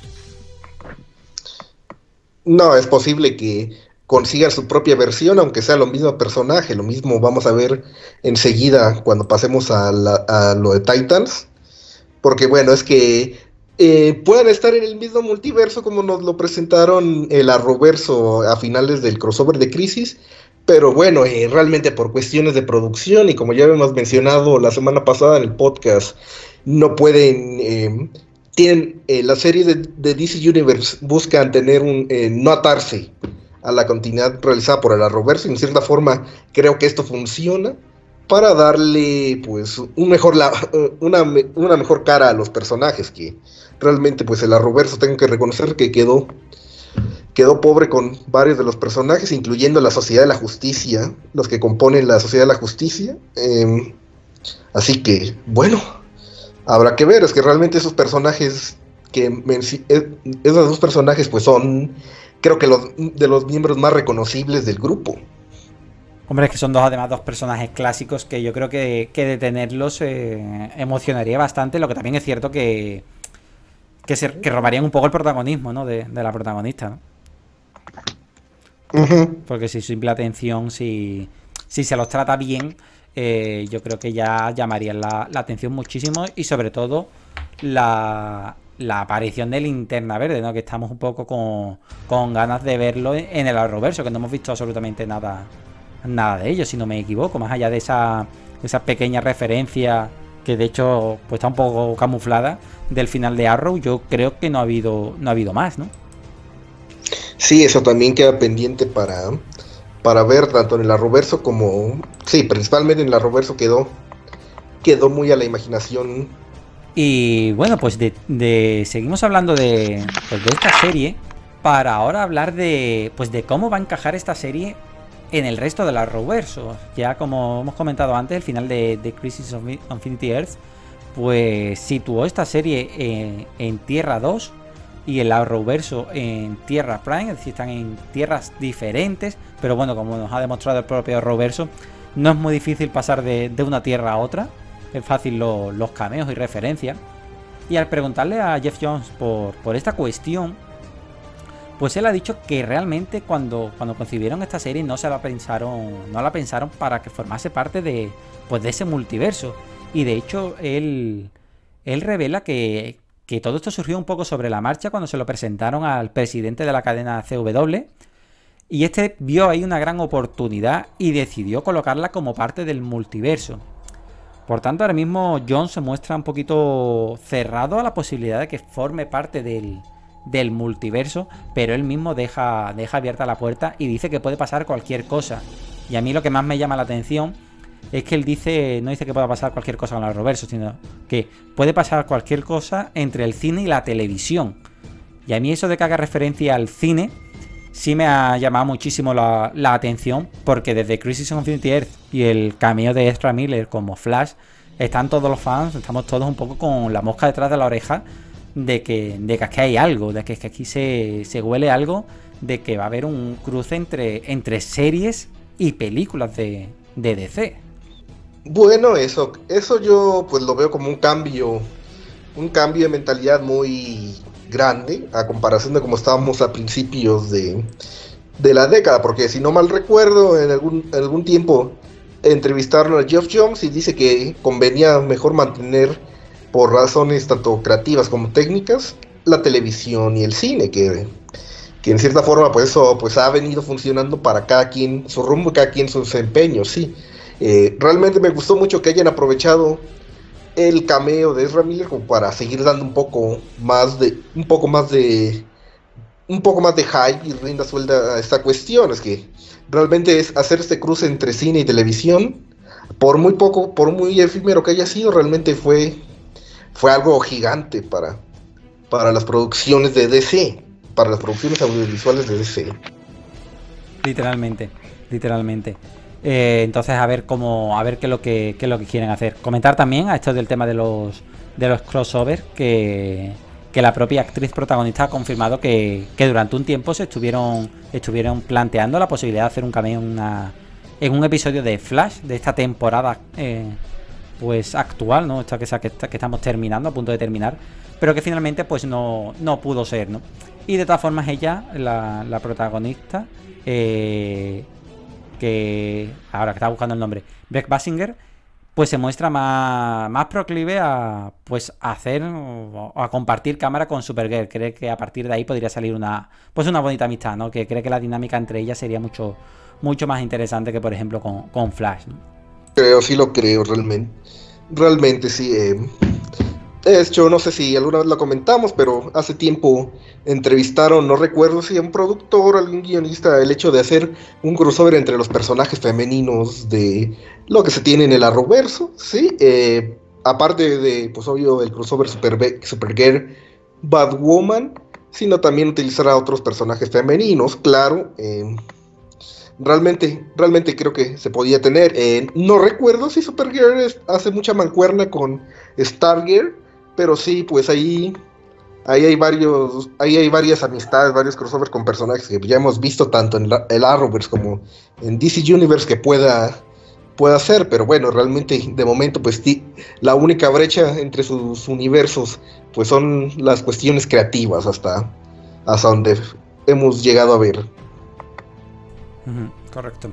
No, es posible que consiga su propia versión, aunque sea lo mismo personaje. Lo mismo vamos a ver enseguida cuando pasemos a lo de Titans. Porque bueno, es que pueden estar en el mismo multiverso como nos lo presentaron el Arrowverso a finales del crossover de Crisis. Pero bueno, realmente por cuestiones de producción y como ya hemos mencionado la semana pasada en el podcast, no pueden... las series de DC Universe buscan tener no atarse a la continuidad realizada por el Arrowverso. Y en cierta forma creo que esto funciona para darle pues una mejor cara a los personajes, que realmente pues el Arrowverso, tengo que reconocer que quedó pobre con varios de los personajes, incluyendo la Sociedad de la Justicia, los que componen la Sociedad de la Justicia. Así que bueno, habrá que ver. Es que realmente esos personajes esos dos personajes pues son, creo que de los miembros más reconocibles del grupo. Hombre, es que son además dos personajes clásicos que yo creo que detenerlos emocionaría bastante, lo que también es cierto que robarían un poco el protagonismo, ¿no? de la protagonista, ¿no? Porque si simple atención, si se los trata bien, yo creo que ya llamarían la atención muchísimo, y sobre todo la aparición de Linterna Verde, ¿no? Que estamos un poco con ganas de verlo en el Arrowverso, que no hemos visto absolutamente nada de ello, si no me equivoco, más allá de esa pequeña referencia que de hecho pues está un poco camuflada del final de Arrow. Yo creo que no ha habido más, ¿no? Sí, eso también queda pendiente para ver tanto en el Arrowverso como... Sí, principalmente en el Arrowverso quedó muy a la imaginación. Y bueno, pues seguimos hablando de esta serie, para ahora hablar de cómo va a encajar esta serie en el resto del Arrowverso. Ya como hemos comentado antes, el final de Crisis on Infinity Earth pues situó esta serie en Tierra 2 y el Arrowverso en Tierra Prime, es decir, están en tierras diferentes, pero bueno, como nos ha demostrado el propio Arrowverso, no es muy difícil pasar de una tierra a otra, es fácil los cameos y referencias. Y al preguntarle a Jeff Jones por esta cuestión, pues él ha dicho que realmente cuando concibieron esta serie no la pensaron para que formase parte de ese multiverso. Y de hecho él revela que todo esto surgió un poco sobre la marcha cuando se lo presentaron al presidente de la cadena CW, y este vio ahí una gran oportunidad y decidió colocarla como parte del multiverso. Por tanto, ahora mismo John se muestra un poquito cerrado a la posibilidad de que forme parte del multiverso, pero él mismo deja abierta la puerta y dice que puede pasar cualquier cosa. Y a mí lo que más me llama la atención es que él no dice que pueda pasar cualquier cosa con el Arrowverso, sino que puede pasar cualquier cosa entre el cine y la televisión. Y a mí eso de que haga referencia al cine sí me ha llamado muchísimo la atención, porque desde Crisis on Infinity Earth y el cameo de Ezra Miller como Flash, están todos los fans, estamos todos un poco con la mosca detrás de la oreja de que aquí hay algo, de que aquí se huele algo, de que va a haber un cruce entre series y películas de DC. Bueno, eso yo pues lo veo como un cambio de mentalidad muy grande a comparación de cómo estábamos a principios de la década, porque si no mal recuerdo, en algún tiempo entrevistaron a Geoff Jones y dice que convenía mejor mantener, por razones tanto creativas como técnicas, la televisión y el cine, que en cierta forma pues eso pues ha venido funcionando para cada quien su rumbo y cada quien su desempeño, sí. Realmente me gustó mucho que hayan aprovechado el cameo de Ezra Miller como para seguir dando un poco más de hype y rienda suelta a esta cuestión. Es que realmente es hacer este cruce entre cine y televisión, por muy efímero que haya sido, realmente fue algo gigante para las producciones de DC, para las producciones audiovisuales de DC. Literalmente. Entonces a ver qué es lo que quieren hacer. Comentar también a esto del tema de los crossovers que la propia actriz protagonista ha confirmado que durante un tiempo se estuvieron planteando la posibilidad de hacer un cameo en un episodio de Flash de esta temporada, pues actual, ¿no? Esta que estamos terminando, a punto de terminar, pero que finalmente pues no pudo ser, ¿no? Y de todas formas ella, la protagonista, que ahora que estaba buscando el nombre, Beck Basinger, pues se muestra más proclive a pues a hacer o a compartir cámara con Supergirl. Cree que a partir de ahí podría salir una bonita amistad, ¿no? Que cree que la dinámica entre ellas sería mucho más interesante que, por ejemplo, con Flash, ¿no? Sí lo creo, realmente sí. De hecho, no sé si alguna vez lo comentamos, pero hace tiempo entrevistaron, no recuerdo si a un productor o algún guionista, el hecho de hacer un crossover entre los personajes femeninos de lo que se tiene en el Arrowverso, ¿sí? Aparte de, pues obvio, el crossover Supergirl, Batwoman, sino también utilizar a otros personajes femeninos, claro. Realmente creo que se podía tener. No recuerdo si Supergirl hace mucha mancuerna con Stargirl, pero sí, pues ahí hay varias amistades, varios crossovers con personajes que ya hemos visto tanto en el Arrowverse como en DC Universe que pueda ser, pero bueno, realmente de momento pues la única brecha entre sus universos pues son las cuestiones creativas hasta donde hemos llegado a ver. Correcto.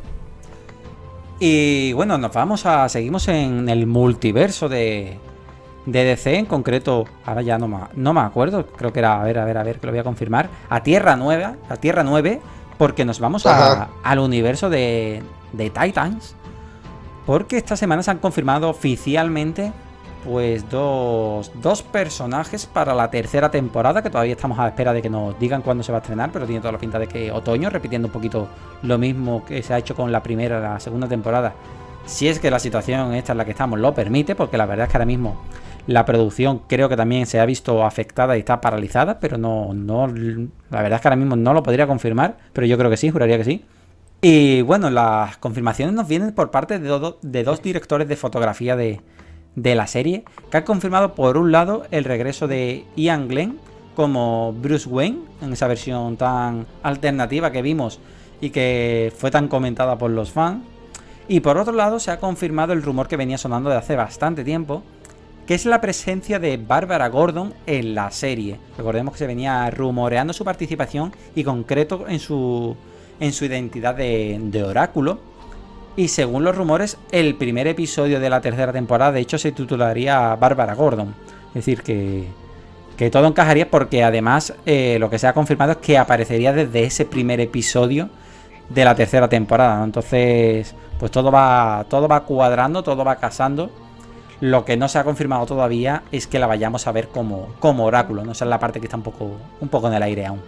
Y bueno, seguimos en el multiverso de DC, en concreto, ahora ya no me acuerdo, creo que era, a ver, que lo voy a confirmar, a Tierra 9, porque nos vamos al universo de Titans, porque esta semana se han confirmado oficialmente pues dos personajes para la tercera temporada, que todavía estamos a la espera de que nos digan cuándo se va a estrenar, pero tiene toda la pinta de que otoño, repitiendo un poquito lo mismo que se ha hecho con la segunda temporada, si es que la situación esta en la que estamos lo permite, porque la verdad es que ahora mismo la producción creo que también se ha visto afectada y está paralizada, pero no, la verdad es que ahora mismo no lo podría confirmar, pero yo creo que sí, juraría que sí. Y bueno, las confirmaciones nos vienen por parte de dos directores de fotografía de la serie, que han confirmado por un lado el regreso de Ian Glenn como Bruce Wayne, en esa versión tan alternativa que vimos y que fue tan comentada por los fans, y por otro lado se ha confirmado el rumor que venía sonando de hace bastante tiempo, que es la presencia de Bárbara Gordon en la serie. Recordemos que se venía rumoreando su participación y concreto en su identidad de Oráculo. Y según los rumores, el primer episodio de la tercera temporada, de hecho, se titularía Bárbara Gordon. Es decir, que todo encajaría, porque además lo que se ha confirmado es que aparecería desde ese primer episodio de la tercera temporada, ¿no? Entonces, pues todo va cuadrando, todo va casando. Lo que no se ha confirmado todavía es que la vayamos a ver como Oráculo, ¿no? Esa es la parte que está un poco en el aire aún.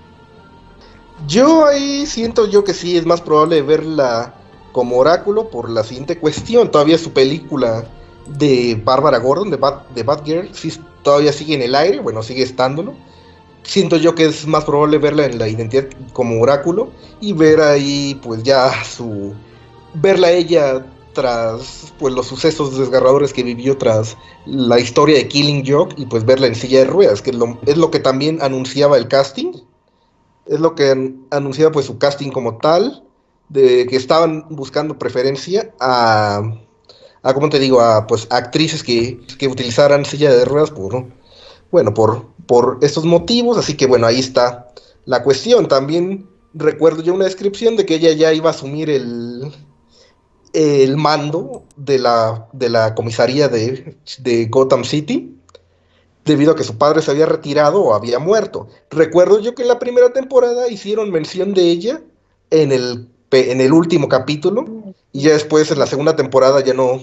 Yo ahí siento que sí es más probable verla como Oráculo por la siguiente cuestión. Todavía su película de Bárbara Gordon, de Batgirl, sí, todavía sigue en el aire, bueno, sigue estándolo. Siento yo que es más probable verla en la identidad como Oráculo y ver ahí pues ya verla a ella tras pues los sucesos desgarradores que vivió tras la historia de Killing Joke, y pues verla en silla de ruedas, que es lo que también anunciaba el casting. Es lo que anunciaba pues su casting como tal, de que estaban buscando preferencia a ¿cómo te digo? A pues actrices que utilizaran silla de ruedas por estos motivos. Así que bueno, ahí está la cuestión. También recuerdo yo una descripción de que ella ya iba a asumir el mando de la comisaría de Gotham City, debido a que su padre se había retirado o había muerto. Recuerdo yo que en la primera temporada hicieron mención de ella en el último capítulo, y ya después en la segunda temporada ya no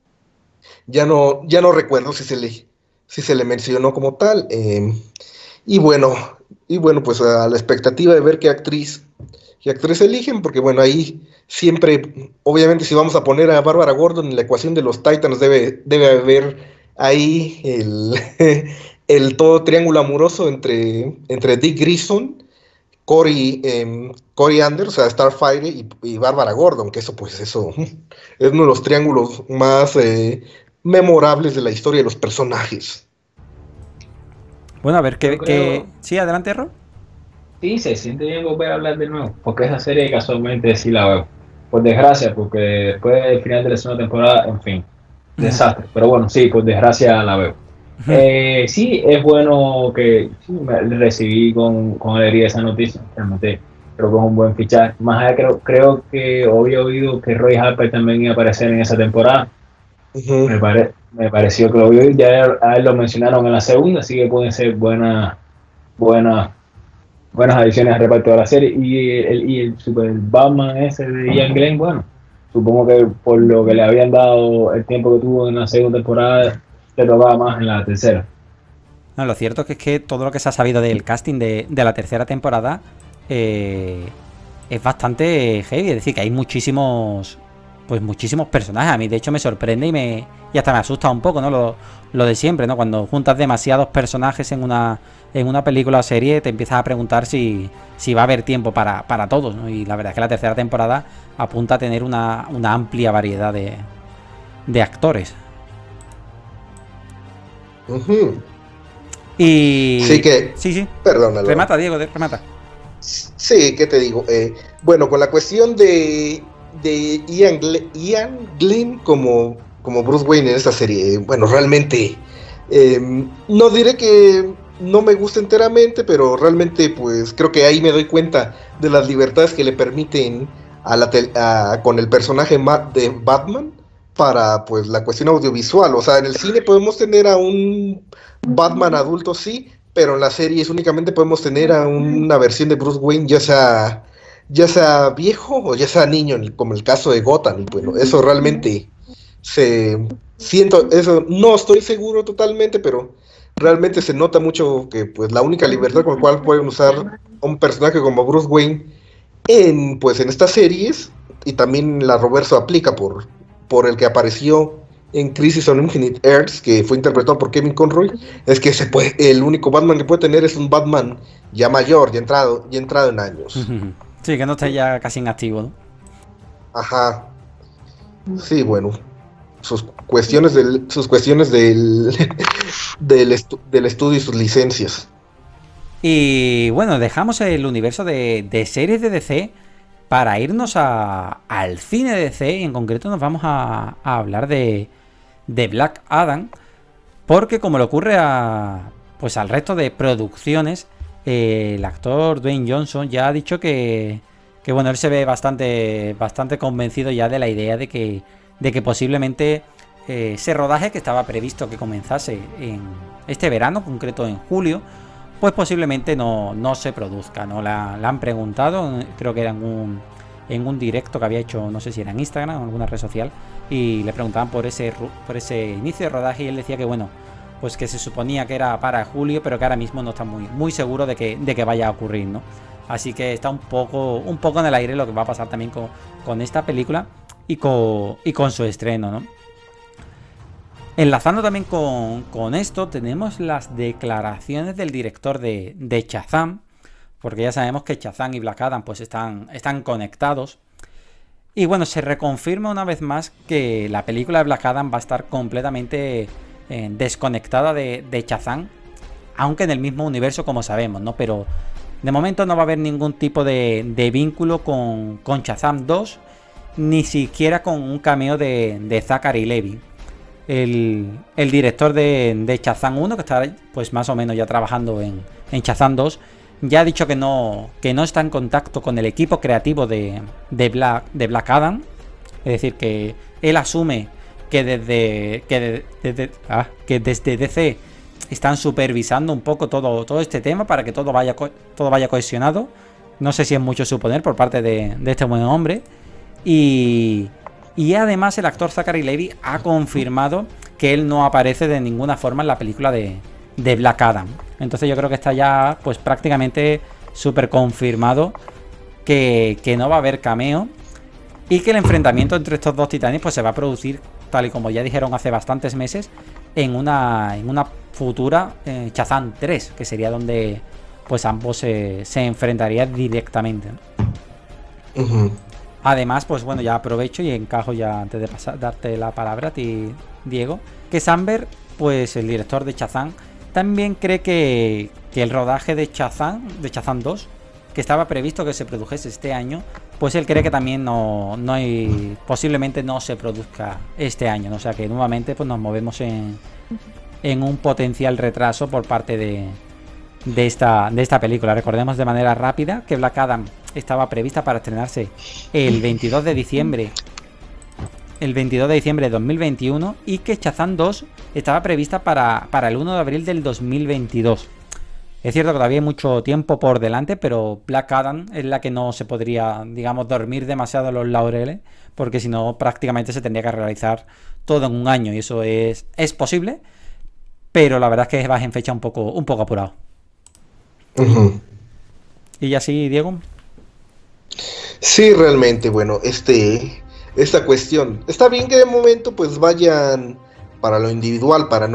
recuerdo si se le mencionó como tal. Y bueno, pues a la expectativa de ver qué actriz eligen, porque bueno, ahí siempre, obviamente, si vamos a poner a Bárbara Gordon en la ecuación de los Titans, debe haber ahí el todo triángulo amoroso entre Dick Grayson, Corey Anders, o sea, Starfire, y Bárbara Gordon, que eso es uno de los triángulos más memorables de la historia de los personajes. Bueno, a ver, sí, adelante, Ro. Sí, se siente bien volver a hablar de nuevo, porque esa serie casualmente sí la veo. Por desgracia, porque después del final de la segunda temporada, en fin, desastre. Pero bueno, sí, por desgracia la veo. Sí, es bueno que sí, recibí con alegría esa noticia. Realmente creo que es un buen fichaje. Más allá, creo que había oído que Roy Harper también iba a aparecer en esa temporada. Ujú. Me pareció que lo vi, ya a él lo mencionaron en la segunda, así que pueden ser buenas adiciones al reparto de la serie. Y el Super Batman ese de Ian Glenn, bueno, supongo que por lo que le habían dado el tiempo que tuvo en la segunda temporada, le tocaba más en la tercera. No, lo cierto es que todo lo que se ha sabido del casting de la tercera temporada es bastante heavy. Es decir, que hay muchísimos personajes. A mí, de hecho, me sorprende y hasta me asusta un poco, ¿no? Lo de siempre, ¿no? Cuando juntas demasiados personajes en una película o serie, te empiezas a preguntar si va a haber tiempo para todos, ¿no? Y la verdad es que la tercera temporada apunta a tener una amplia variedad de actores. Ujú. Y... Sí que, Sí. perdónalo. Remata, Diego, remata. Sí, ¿qué te digo? Bueno, con la cuestión de Ian Glenn como Bruce Wayne en esta serie, bueno, realmente no diré que no me gusta enteramente, pero realmente pues creo que ahí me doy cuenta de las libertades que le permiten con el personaje de Batman para pues la cuestión audiovisual. O sea, en el cine podemos tener a un Batman adulto, sí, pero en las series únicamente podemos tener a una versión de Bruce Wayne, ya sea viejo o ya sea niño, como el caso de Gotham. Y bueno, eso realmente siento, eso no estoy seguro totalmente, pero realmente se nota mucho que pues la única libertad con la cual pueden usar a un personaje como Bruce Wayne en estas series, y también la reverso aplica por el que apareció en Crisis on Infinite Earths, que fue interpretado por Kevin Conroy, es que el único Batman que puede tener es un Batman ya mayor, ya entrado en años. Sí, que no está ya casi inactivo, ¿no? Ajá. Sí, bueno. Sus cuestiones del del estudio y sus licencias. Y bueno, dejamos el universo de series de DC para irnos al cine de DC, y en concreto nos vamos a hablar de Black Adam, porque como le ocurre al resto de producciones, el actor Dwayne Johnson ya ha dicho que bueno, él se ve bastante convencido ya de la idea de que posiblemente ese rodaje que estaba previsto que comenzase en este verano, concreto en julio, pues posiblemente no se produzca, ¿no? La han preguntado, creo que era en un directo que había hecho, no sé si era en Instagram o en alguna red social, y le preguntaban por ese inicio de rodaje, y él decía que bueno, pues que se suponía que era para julio, pero que ahora mismo no está muy seguro de que vaya a ocurrir, ¿no? Así que está un poco en el aire lo que va a pasar también con esta película y con su estreno, ¿no? Enlazando también con esto, tenemos las declaraciones del director de Shazam, porque ya sabemos que Shazam y Black Adam pues están conectados. Y bueno, se reconfirma una vez más que la película de Black Adam va a estar completamente desconectada de Shazam, aunque en el mismo universo, como sabemos, ¿no? Pero de momento no va a haber ningún tipo de vínculo con Shazam 2, ni siquiera con un cameo de Zachary Levi. El director de Shazam 1, que está pues más o menos ya trabajando en Shazam 2, ya ha dicho que no está en contacto con el equipo creativo de Black Adam. Es decir, que él asume que desde DC están supervisando un poco todo este tema para que todo vaya cohesionado. No sé si es mucho suponer por parte de este buen hombre. Y además el actor Zachary Levi ha confirmado que él no aparece de ninguna forma en la película de Black Adam. Entonces yo creo que está ya pues prácticamente súper confirmado que no va a haber cameo, y que el enfrentamiento entre estos dos titanes pues se va a producir, tal y como ya dijeron hace bastantes meses, en una futura Shazam 3, que sería donde pues ambos se enfrentarían directamente, ¿no? Uh-huh. Además, pues bueno, ya aprovecho y encajo ya antes de darte la palabra a ti, Diego, que Samberg, pues el director de Shazam, también cree que el rodaje de Shazam 2, que estaba previsto que se produjese este año, pues él cree que también no hay, posiblemente no se produzca este año, ¿no? O sea que nuevamente pues nos movemos en un potencial retraso por parte de esta película. Recordemos de manera rápida que Black Adam estaba prevista para estrenarse el 22 de diciembre de 2021 y que Shazam 2 estaba prevista para el 1 de abril del 2022. Es cierto que todavía hay mucho tiempo por delante, pero Black Adam es la que no se podría, digamos, dormir demasiado en los laureles, porque si no prácticamente se tendría que realizar todo en un año, y eso es posible, pero la verdad es que vas en fecha un poco apurado. Ujú. ¿Y así, Diego? Sí, realmente, bueno, esta cuestión. Está bien que de momento pues vayan para lo individual, para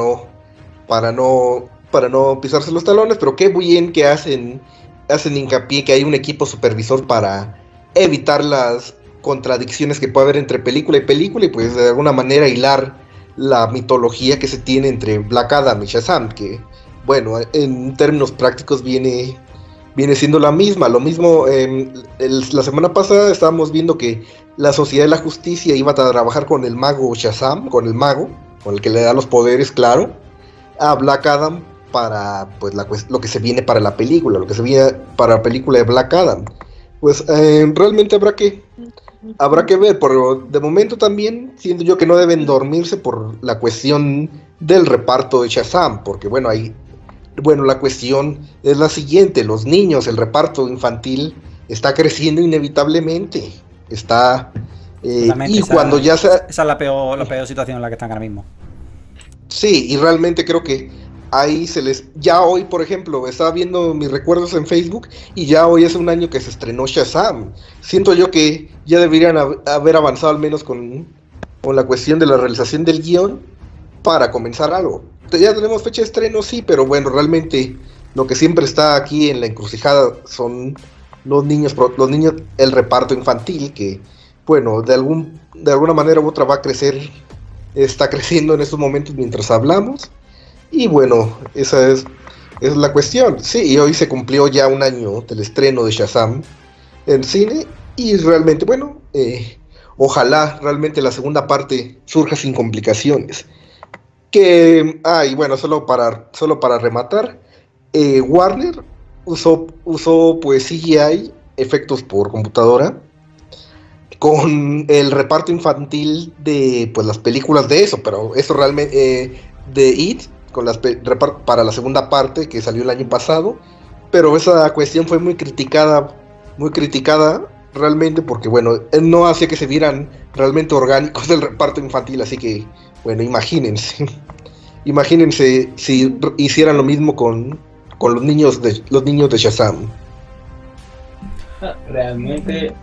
no pisarse los talones, pero qué bien que hacen hincapié que hay un equipo supervisor para evitar las contradicciones que puede haber entre película y pues de alguna manera hilar la mitología que se tiene entre Black Adam y Shazam, que bueno, en términos prácticos viene siendo la misma. Lo mismo, la semana pasada estábamos viendo que la Sociedad de la Justicia iba a trabajar con el mago Shazam, con el que le da los poderes, claro, a Black Adam para pues lo que se viene para la película, lo que se viene para la película de Black Adam. Pues realmente habrá que ver, pero de momento también siento yo que no deben dormirse por la cuestión del reparto de Shazam, porque bueno, la cuestión es la siguiente: los niños, el reparto infantil está creciendo inevitablemente, y cuando ya esa es la peor situación en la que están ahora mismo. Sí, y realmente creo que ahí ya hoy, por ejemplo, estaba viendo mis recuerdos en Facebook y ya hoy es un año que se estrenó Shazam. Siento yo que ya deberían haber avanzado al menos con la cuestión de la realización del guión para comenzar algo. Ya tenemos fecha de estreno, sí, pero bueno, realmente lo que siempre está aquí en la encrucijada son los niños, el reparto infantil, que bueno, de alguna manera u otra va a crecer, está creciendo en estos momentos mientras hablamos. Y bueno, esa es la cuestión. Sí, y hoy se cumplió ya un año del estreno de Shazam en cine. Y realmente, bueno, ojalá realmente la segunda parte surja sin complicaciones. Y bueno, solo para rematar, Warner usó pues CGI, efectos por computadora, con el reparto infantil de pues las películas de eso, pero eso realmente de It, para la segunda parte que salió el año pasado, pero esa cuestión fue muy criticada realmente, porque bueno, no hacía que se vieran realmente orgánicos del reparto infantil, así que bueno, imagínense si hicieran lo mismo con los niños de Shazam. Realmente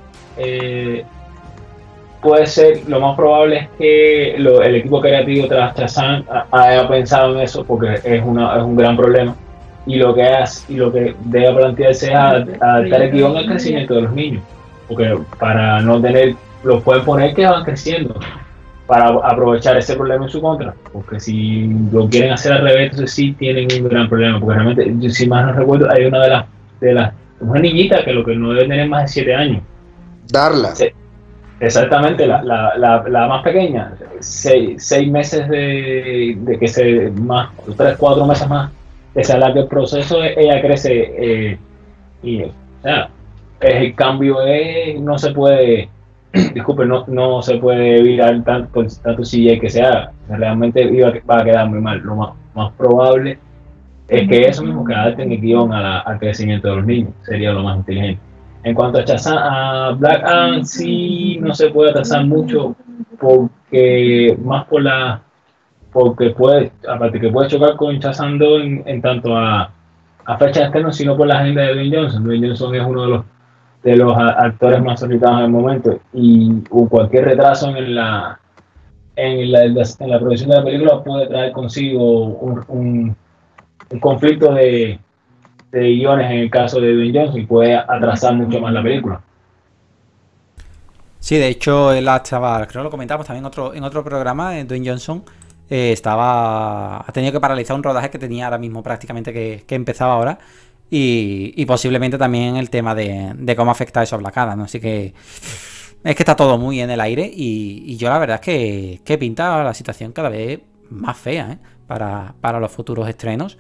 puede ser, lo más probable es que el equipo creativo tras Shazam haya pensado en eso, porque es un gran problema, y lo que debe plantearse es adaptar el guión al crecimiento de los niños, porque para no tener, los pueden poner que van creciendo, para aprovechar ese problema en su contra, porque si lo quieren hacer al revés, entonces sí tienen un gran problema, porque realmente, yo, si más no recuerdo, hay una niñita que lo que no debe tener más de 7 años. Darla. Sí, exactamente, la más pequeña, 6 meses de que 3, 4 meses más, que se alargue el proceso, ella crece, y o sea, el cambio no se puede, disculpe, no se puede virar tanto CGI que se haga, realmente va a quedar muy mal. Lo más probable es que eso mismo, que adapten el guión al crecimiento de los niños, sería lo más inteligente. En cuanto a Black Adam, sí no se puede atrasar mucho, porque aparte que puede chocar con Shazam 2 en tanto a fecha de estreno, sino por la agenda de Dwayne Johnson. Dwayne Johnson es uno de los actores más solicitados en el momento, y cualquier retraso en la producción de la película puede traer consigo un conflicto de guiones en el caso de Dwayne Johnson, y puede atrasar mucho más la película. Sí, de hecho, creo que lo comentamos también en otro programa, Dwayne Johnson ha tenido que paralizar un rodaje que tenía ahora mismo prácticamente que empezaba ahora, y posiblemente también el tema de cómo afecta eso a Black Adam, ¿no? Así que es que está todo muy en el aire y yo la verdad es que pinta la situación cada vez más fea, ¿eh? Para los futuros estrenos.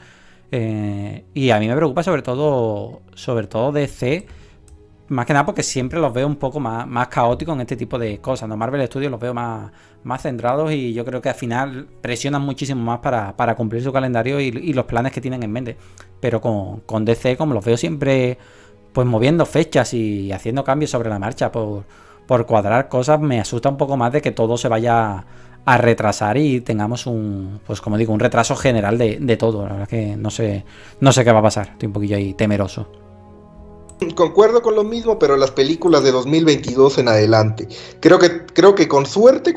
Y a mí me preocupa sobre todo DC, más que nada porque siempre los veo un poco más caóticos en este tipo de cosas, ¿no? Marvel Studios los veo más centrados y yo creo que al final presionan muchísimo más para cumplir su calendario y los planes que tienen en mente. Pero con DC, como los veo siempre pues moviendo fechas y haciendo cambios sobre la marcha por cuadrar cosas, me asusta un poco más de que todo se vaya a retrasar y tengamos pues como digo, un retraso general de todo. La verdad es que no sé qué va a pasar, estoy un poquillo ahí temeroso. Concuerdo con lo mismo, pero las películas de 2022 en adelante. Creo que con suerte,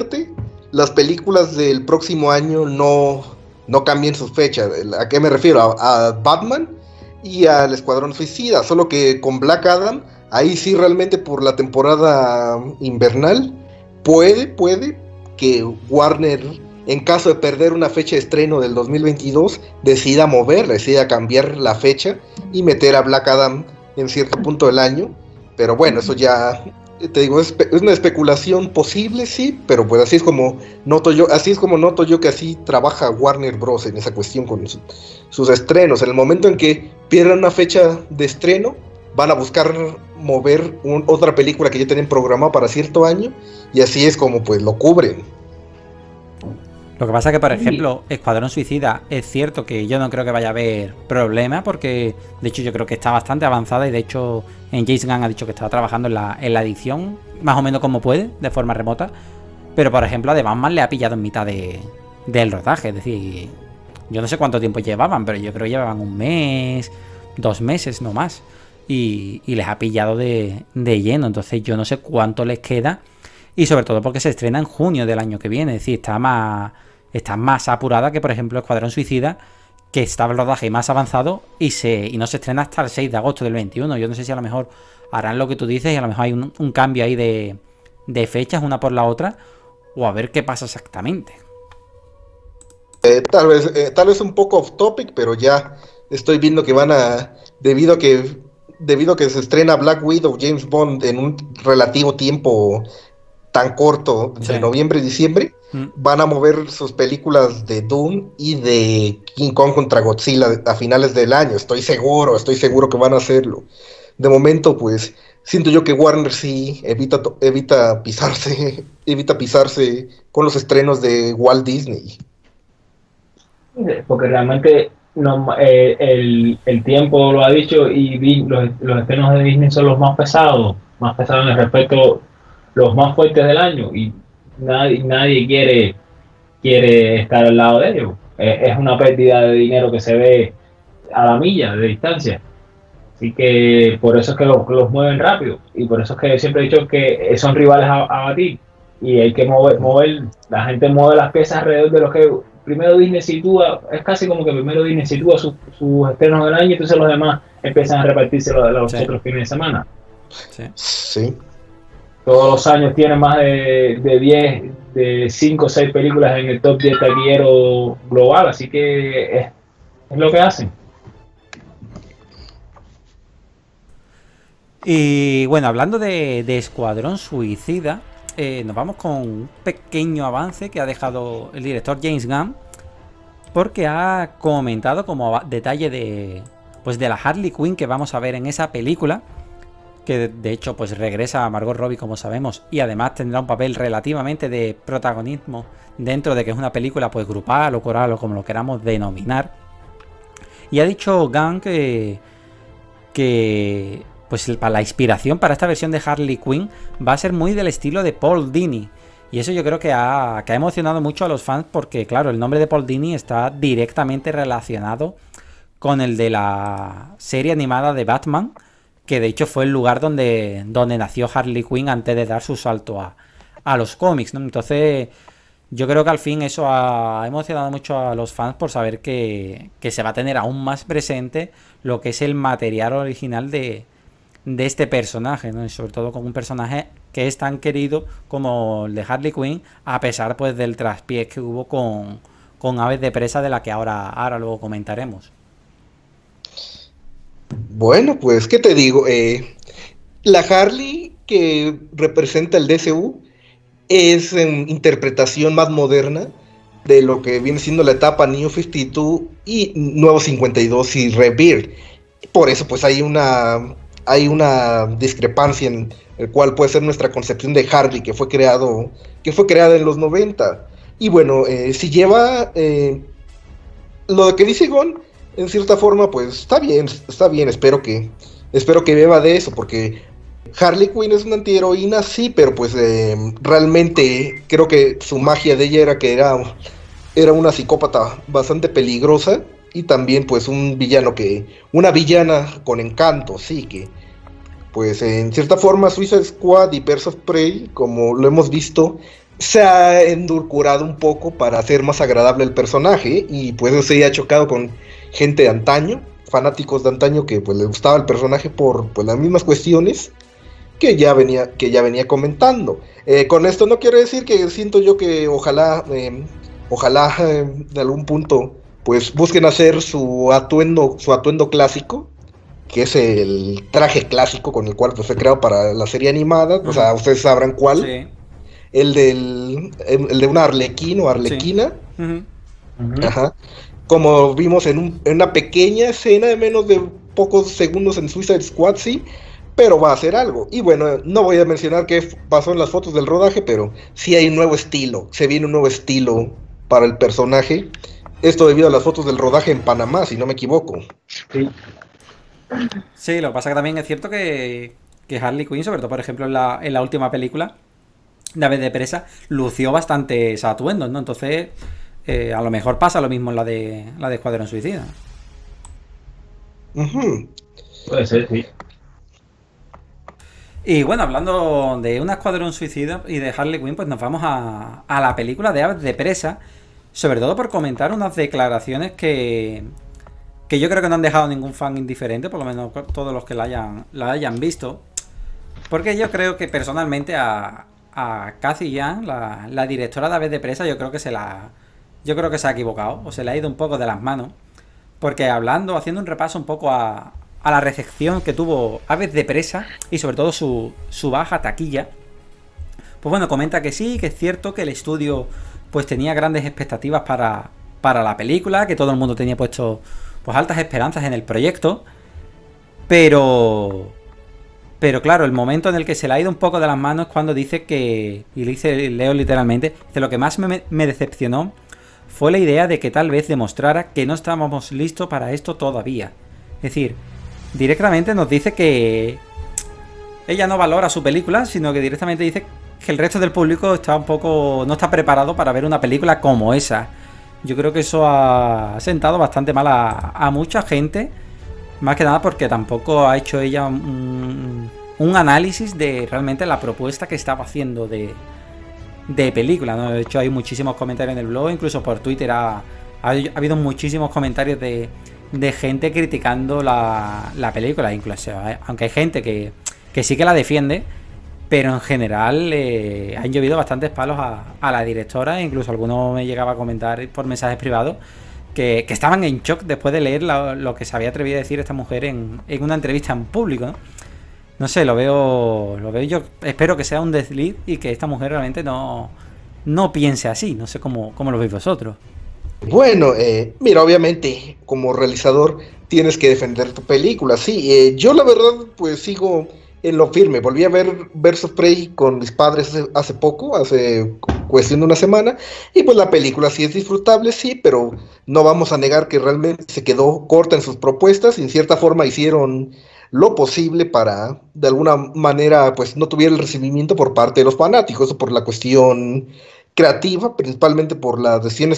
las películas del próximo año no cambien sus fechas. ¿A qué me refiero? A Batman y al Escuadrón Suicida. Solo que con Black Adam, ahí sí realmente por la temporada invernal, puede que Warner, en caso de perder una fecha de estreno del 2022, decida cambiar la fecha y meter a Black Adam en cierto punto del año. Pero bueno, eso ya, te digo, es una especulación posible, sí, pero pues así es como noto yo que así trabaja Warner Bros. En esa cuestión con sus estrenos. En el momento en que pierdan una fecha de estreno, van a buscar mover otra película que ya tienen programada para cierto año, y así es como pues lo cubren. Lo que pasa es que, por ejemplo, Escuadrón Suicida, es cierto que yo no creo que vaya a haber problema, porque de hecho yo creo que está bastante avanzada y de hecho en James Gunn ha dicho que está trabajando en la edición más o menos como puede, de forma remota. Pero por ejemplo a The Batman le ha pillado en mitad del rodaje, es decir, yo no sé cuánto tiempo llevaban, pero yo creo que llevaban 1 mes, 2 meses, no más. Y les ha pillado de lleno, entonces yo no sé cuánto les queda. Y sobre todo porque se estrena en junio del año que viene. Es decir, está más apurada que, por ejemplo, Escuadrón Suicida, que está el rodaje más avanzado y no se estrena hasta el 6 de agosto del 21. Yo no sé si a lo mejor harán lo que tú dices y a lo mejor hay un cambio ahí de fechas una por la otra, o a ver qué pasa exactamente. Tal vez un poco off topic, pero ya estoy viendo que debido a que se estrena Black Widow, James Bond en un relativo tiempo tan corto, entre noviembre y diciembre, van a mover sus películas de Doom y de King Kong contra Godzilla a finales del año. Estoy seguro que van a hacerlo. De momento, pues, siento yo que Warner sí evita pisarse con los estrenos de Walt Disney. Porque realmente el tiempo lo ha dicho y los estrenos de Disney son los más pesados en el respecto, los más fuertes del año, y nadie quiere estar al lado de ellos. Es una pérdida de dinero que se ve a la milla de distancia. Así que por eso es que los mueven rápido, y por eso es que siempre he dicho que son rivales a batir, y hay que mover, la gente mueve las piezas alrededor de lo que primero Disney sitúa. Es casi como que primero Disney sitúa sus estrenos del año, y entonces los demás empiezan a repartirse los otros fines de semana. Sí. Todos los años tienen más de 10, de 5 o 6 películas en el top 10 taquillero global, así que es lo que hacen. Y bueno, hablando de Escuadrón Suicida, nos vamos con un pequeño avance que ha dejado el director James Gunn, porque ha comentado como detalle de la Harley Quinn que vamos a ver en esa película, que de hecho pues regresa a Margot Robbie, como sabemos, y además tendrá un papel relativamente de protagonismo dentro de que es una película pues grupal o coral o como lo queramos denominar. Y ha dicho Gunn que pues la inspiración para esta versión de Harley Quinn va a ser muy del estilo de Paul Dini. Y eso yo creo que ha emocionado mucho a los fans, porque claro, el nombre de Paul Dini está directamente relacionado con el de la serie animada de Batman, que de hecho fue el lugar donde nació Harley Quinn antes de dar su salto a los cómics, ¿no? Entonces yo creo que al fin eso ha emocionado mucho a los fans por saber que se va a tener aún más presente lo que es el material original de este personaje, ¿no? Y sobre todo con un personaje que es tan querido como el de Harley Quinn, a pesar pues del traspiés que hubo con Aves de Presa, de la que ahora luego comentaremos. Bueno, pues, ¿qué te digo? La Harley que representa el DCU es en interpretación más moderna de lo que viene siendo la etapa New 52 y Nuevo 52 y Rebirth. Por eso, pues, hay una discrepancia en el cual puede ser nuestra concepción de Harley, que fue creada en los 90. Y bueno, si lleva lo que dice Gon, en cierta forma, pues está bien, espero que beba de eso, porque Harley Quinn es una antiheroína, sí, pero pues realmente creo que su magia de ella era que era una psicópata bastante peligrosa, y también pues una villana con encanto, sí, que pues en cierta forma Suicide Squad y Birds of Prey, como lo hemos visto, se ha endulcorado un poco para hacer más agradable el personaje, y pues se ha chocado con gente de antaño, fanáticos de antaño que pues les gustaba el personaje por pues las mismas cuestiones que ya venía comentando. Con esto no quiero decir que siento yo que ojalá de algún punto pues busquen hacer su atuendo clásico, que es el traje clásico con el cual pues, fue creado para la serie animada. O sea, ustedes sabrán cuál. Sí. El de una arlequín o arlequina. Sí. Ajá. Como vimos en una pequeña escena de menos de pocos segundos en Suicide Squad, sí, pero va a hacer algo. Y bueno, no voy a mencionar qué pasó en las fotos del rodaje, pero sí hay un nuevo estilo, se viene un nuevo estilo para el personaje. Esto debido a las fotos del rodaje en Panamá, si no me equivoco. Sí, lo que pasa que también es cierto que Harley Quinn, sobre todo por ejemplo en la última película, Naves de Presa, lució bastantes atuendos, ¿no? Entonces, a lo mejor pasa lo mismo en la de Escuadrón Suicida. Puede ser, sí. Y bueno, hablando de un Escuadrón Suicida y de Harley Quinn, pues nos vamos a la película de Aves de Presa, sobre todo por comentar unas declaraciones que yo creo que no han dejado ningún fan indiferente, por lo menos todos los que la hayan visto, porque yo creo que personalmente a Cathy Yan, la directora de Aves de Presa, yo creo que se ha equivocado, o se le ha ido un poco de las manos, porque haciendo un repaso un poco a la recepción que tuvo Aves de Presa y sobre todo su baja taquilla, pues bueno, comenta que sí, que es cierto que el estudio pues tenía grandes expectativas para la película, que todo el mundo tenía puesto pues altas esperanzas en el proyecto, pero claro, el momento en el que se le ha ido un poco de las manos es cuando dice que, y leo literalmente, dice: lo que más me decepcionó fue la idea de que tal vez demostrara que no estábamos listos para esto todavía. Es decir, directamente nos dice que ella no valora su película, sino que directamente dice que el resto del público no está preparado para ver una película como esa. Yo creo que eso ha sentado bastante mal a mucha gente, más que nada porque tampoco ha hecho ella un análisis de realmente la propuesta que estaba haciendo de película, ¿no? De hecho hay muchísimos comentarios en el blog, incluso por Twitter ha habido muchísimos comentarios de gente criticando la película, incluso aunque hay gente que sí que la defiende, pero en general han llovido bastantes palos a la directora, e incluso algunos me llegaba a comentar por mensajes privados que estaban en shock después de leer lo que se había atrevido a decir esta mujer en una entrevista en público, ¿no? No sé, lo veo yo, espero que sea un desliz y que esta mujer realmente no piense así, no sé cómo lo veis vosotros. Bueno, mira, obviamente, como realizador tienes que defender tu película, sí. Yo la verdad, pues sigo en lo firme. Volví a ver Birds of Prey con mis padres hace cuestión de una semana, y pues la película sí es disfrutable, sí, pero no vamos a negar que realmente se quedó corta en sus propuestas, y en cierta forma hicieron lo posible para, de alguna manera, pues no tuviera el recibimiento por parte de los fanáticos, o por la cuestión creativa, principalmente por las decisiones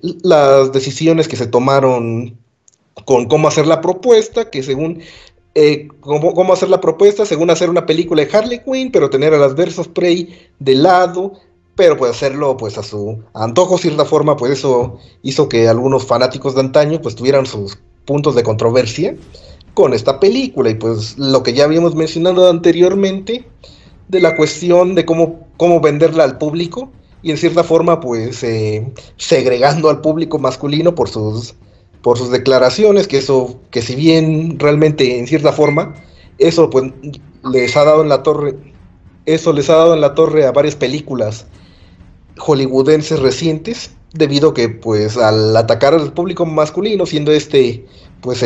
que se tomaron con cómo hacer la propuesta, que según cómo hacer la propuesta, según hacer una película de Harley Quinn, pero tener a las Birds of Prey de lado, pero pues hacerlo pues a su antojo, cierta forma, pues eso hizo que algunos fanáticos de antaño pues tuvieran sus puntos de controversia con esta película. Y pues lo que ya habíamos mencionado anteriormente de la cuestión de cómo venderla al público, y en cierta forma pues segregando al público masculino por sus por sus declaraciones, que si bien realmente en cierta forma, eso pues les ha dado en la torre, eso les ha dado en la torre a varias películas hollywoodenses recientes, debido a que pues al atacar al público masculino, pues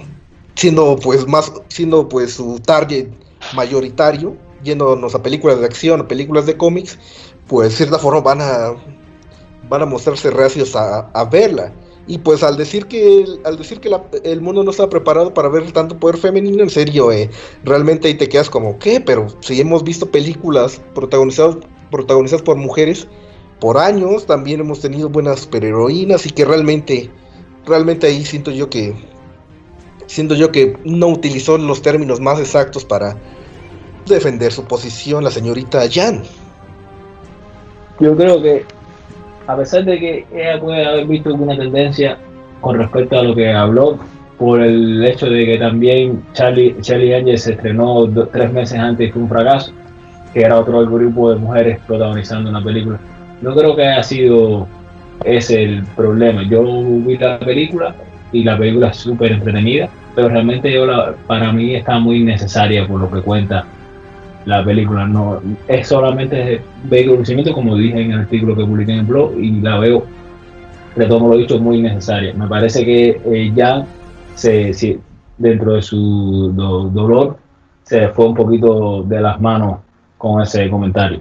siendo pues su target mayoritario, yéndonos a películas de acción, a películas de cómics, pues de cierta forma van a mostrarse reacios a verla. Y pues al decir que el mundo no está preparado para ver tanto poder femenino, en serio, realmente ahí te quedas como, ¿qué? Pero si hemos visto películas protagonizadas por mujeres por años, también hemos tenido buenas superheroínas, y que realmente ahí siento yo que no utilizó los términos más exactos para defender su posición la señorita Jan. Yo creo que, a pesar de que ella puede haber visto alguna tendencia con respecto a lo que habló, por el hecho de que también Charlie Angel se estrenó 3 meses antes y fue un fracaso, que era otro grupo de mujeres protagonizando una película, no creo que haya sido ese el problema. Yo vi la película y la película es súper entretenida, pero realmente para mí está muy innecesaria por lo que cuenta la película. No es solamente ver conocimiento, como dije en el artículo que publiqué en el blog, y la veo, de todo lo dicho, muy innecesaria. Me parece que Jan dentro de su dolor se fue un poquito de las manos con ese comentario.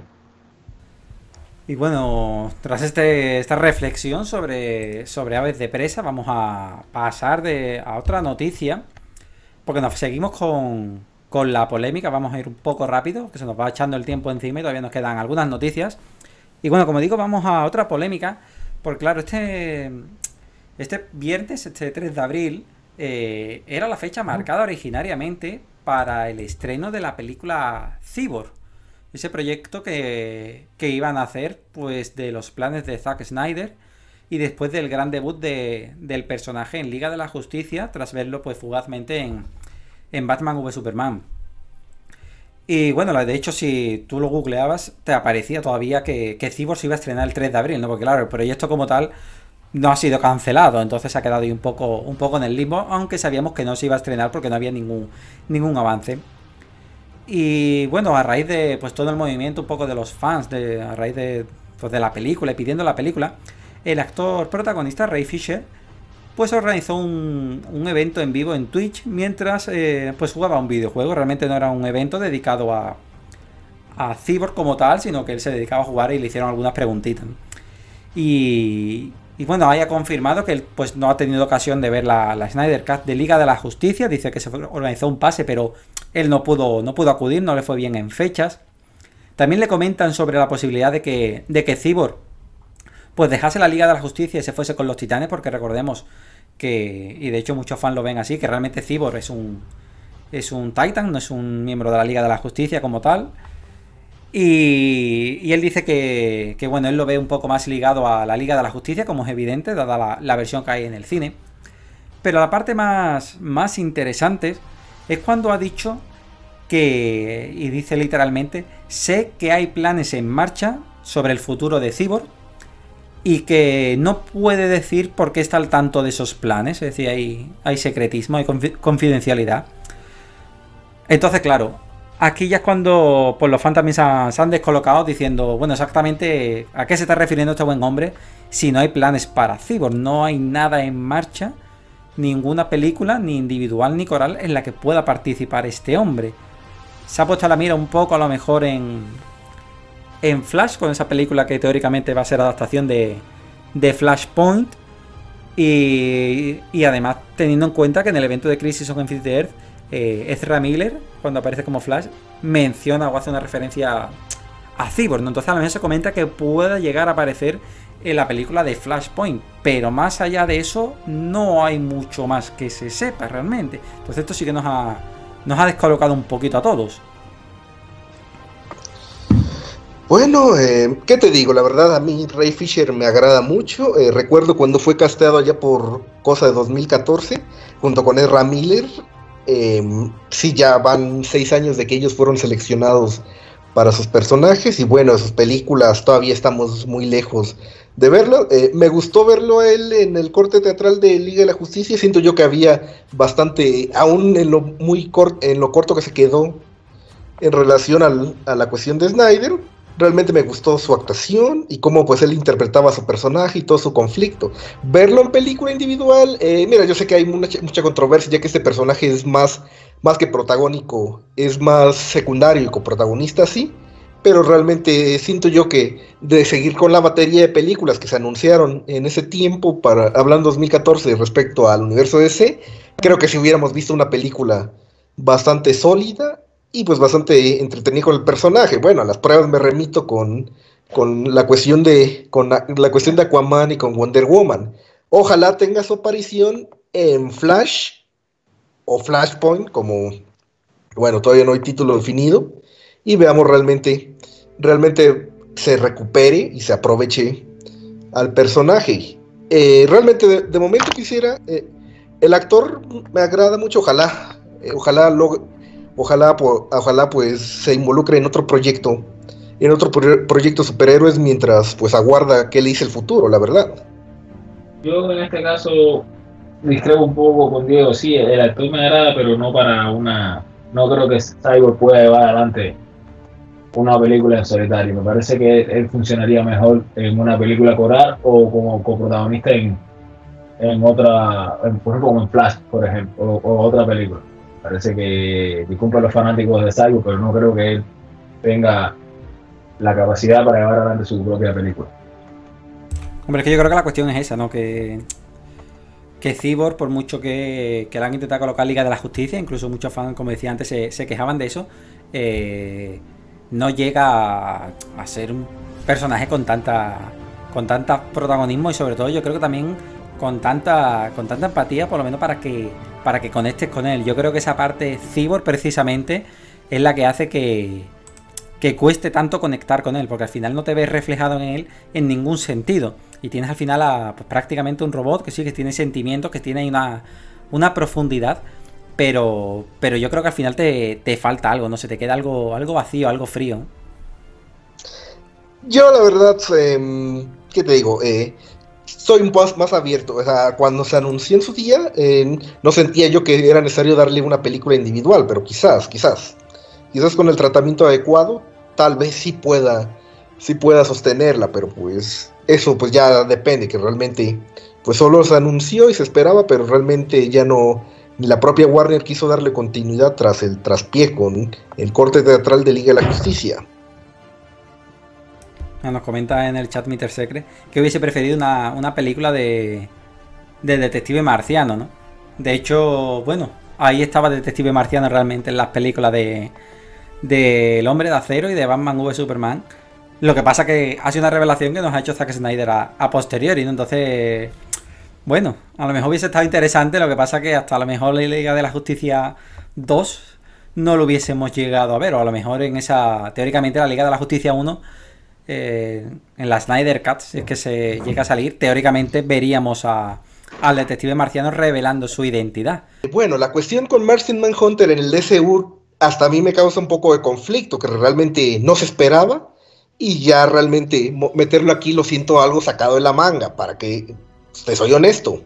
Y bueno, tras esta reflexión sobre aves de presa, vamos a pasar a otra noticia, porque nos seguimos con la polémica. Vamos a ir un poco rápido, que se nos va echando el tiempo encima y todavía nos quedan algunas noticias. Y bueno, como digo, vamos a otra polémica, porque claro, este viernes, este 3 de abril, era la fecha marcada originariamente para el estreno de la película Cyborg. Ese proyecto que iban a hacer pues de los planes de Zack Snyder, y después del gran debut del personaje en Liga de la Justicia, tras verlo pues fugazmente en Batman v Superman. Y bueno, de hecho, si tú lo googleabas, te aparecía todavía que Cyborg se iba a estrenar el 3 de abril, ¿no? Porque claro, el proyecto como tal no ha sido cancelado, entonces se ha quedado ahí un poco en el limbo, aunque sabíamos que no se iba a estrenar porque no había ningún avance. Y bueno, a raíz de pues todo el movimiento un poco de los fans, a raíz de la película y pidiendo la película, el actor protagonista, Ray Fisher, pues organizó un evento en vivo en Twitch mientras pues jugaba un videojuego. Realmente no era un evento dedicado a Cyborg como tal, sino que él se dedicaba a jugar y le hicieron algunas preguntitas. Y bueno, haya confirmado que él pues no ha tenido ocasión de ver la Snyder Cut de Liga de la Justicia. Dice que se organizó un pase, pero él no pudo acudir, no le fue bien en fechas. También le comentan sobre la posibilidad de que Cyborg pues dejase la Liga de la Justicia y se fuese con los Titanes, porque recordemos que, y de hecho muchos fans lo ven así, que realmente Cyborg es un Titan, no es un miembro de la Liga de la Justicia como tal. Y él dice que bueno, él lo ve un poco más ligado a la Liga de la Justicia, como es evidente, dada la versión que hay en el cine. Pero la parte más interesante es cuando ha dicho que, y dice literalmente, sé que hay planes en marcha sobre el futuro de Cyborg y que no puede decir por qué está al tanto de esos planes. Es decir, hay secretismo, hay confidencialidad. Entonces, claro, aquí ya es cuando pues, los fans también se han descolocado diciendo, bueno, exactamente a qué se está refiriendo este buen hombre si no hay planes para Cyborg. No hay nada en marcha, ninguna película, ni individual ni coral, en la que pueda participar este hombre. Se ha puesto la mira un poco a lo mejor en Flash, con esa película que teóricamente va a ser adaptación de Flashpoint. Y además teniendo en cuenta que en el evento de Crisis on Infinite Earth, Ezra Miller, cuando aparece como Flash, menciona o hace una referencia a Cyborg, ¿no? Entonces a lo mejor se comenta que pueda llegar a aparecer en la película de Flashpoint, pero más allá de eso no hay mucho más que se sepa realmente. Entonces esto sí que nos ha descolocado un poquito a todos. Bueno, ¿qué te digo? La verdad, a mí Ray Fisher me agrada mucho. Recuerdo cuando fue casteado allá por cosa de 2014, junto con Ezra Miller. Sí, ya van 6 años de que ellos fueron seleccionados para sus personajes y bueno, sus películas todavía estamos muy lejos de verlo. Me gustó verlo a él en el corte teatral de Liga de la Justicia. Siento yo que había bastante, aún en lo en lo corto que se quedó en relación a la cuestión de Snyder. Realmente me gustó su actuación y cómo pues él interpretaba a su personaje y todo su conflicto. Verlo en película individual, mira, yo sé que hay mucha controversia ya que este personaje es más que protagónico, es más secundario y coprotagonista, sí, pero realmente siento yo que de seguir con la batería de películas que se anunciaron en ese tiempo, hablando 2014 respecto al universo DC, creo que si hubiéramos visto una película bastante sólida y pues bastante entretenido con el personaje. Bueno, a las pruebas me remito con la cuestión la cuestión de Aquaman y con Wonder Woman. Ojalá tenga su aparición en Flash o Flashpoint, como, bueno, todavía no hay título definido, y veamos realmente se recupere y se aproveche al personaje. Realmente de momento quisiera, el actor me agrada mucho, ojalá pues se involucre en otro proyecto, superhéroes mientras pues aguarda qué le dice el futuro, la verdad. Yo en este caso discrepo un poco con Diego. Sí, el actor me agrada, pero no para una. No creo que Cyborg pueda llevar adelante una película en solitario. Me parece que él funcionaría mejor en una película coral o como coprotagonista en otra, por ejemplo, como en Flash, por ejemplo, o otra película. Parece que disculpa a los fanáticos de Cyborg, pero no creo que él tenga la capacidad para llevar adelante su propia película. Hombre, es que yo creo que la cuestión es esa, ¿no? Que Cyborg, por mucho que le han intentado colocar Liga de la Justicia, incluso muchos fans, como decía antes, se quejaban de eso, no llega a ser un personaje con tanta protagonismo y sobre todo yo creo que también con tanta empatía, por lo menos para que conectes con él. Yo creo que esa parte Cyborg precisamente es la que hace que cueste tanto conectar con él, porque al final no te ves reflejado en él en ningún sentido. Y tienes al final pues, prácticamente un robot que sí que tiene sentimientos, que tiene una profundidad, pero yo creo que al final te falta algo, no sé, te queda algo vacío, algo frío. Yo la verdad, ¿qué te digo? Soy un poco más abierto. O sea, cuando se anunció en su día, no sentía yo que era necesario darle una película individual, pero quizás con el tratamiento adecuado, tal vez sí pueda sostenerla, pero pues eso pues ya depende, que realmente pues solo se anunció y se esperaba, pero realmente ya no, ni la propia Warner quiso darle continuidad tras el traspié con el corte teatral de Liga de la Justicia. Nos comenta en el chat Mr. Secret que hubiese preferido una película de Detective Marciano, ¿no? De hecho, bueno, ahí estaba Detective Marciano realmente en las películas de El Hombre de Acero y de Batman v Superman. Lo que pasa que ha sido una revelación que nos ha hecho Zack Snyder a posteriori, ¿no? Entonces, bueno, a lo mejor hubiese estado interesante. Lo que pasa que hasta a lo mejor la Liga de la Justicia 2 no lo hubiésemos llegado a ver, o a lo mejor en esa, teóricamente la Liga de la Justicia 1, en la Snyder Cut, si es que se llega a salir, teóricamente veríamos al detective marciano revelando su identidad. Bueno, la cuestión con Martian Manhunter en el DCU hasta a mí me causa un poco de conflicto, que realmente no se esperaba, y ya realmente meterlo aquí lo siento algo sacado de la manga, para que te soy honesto.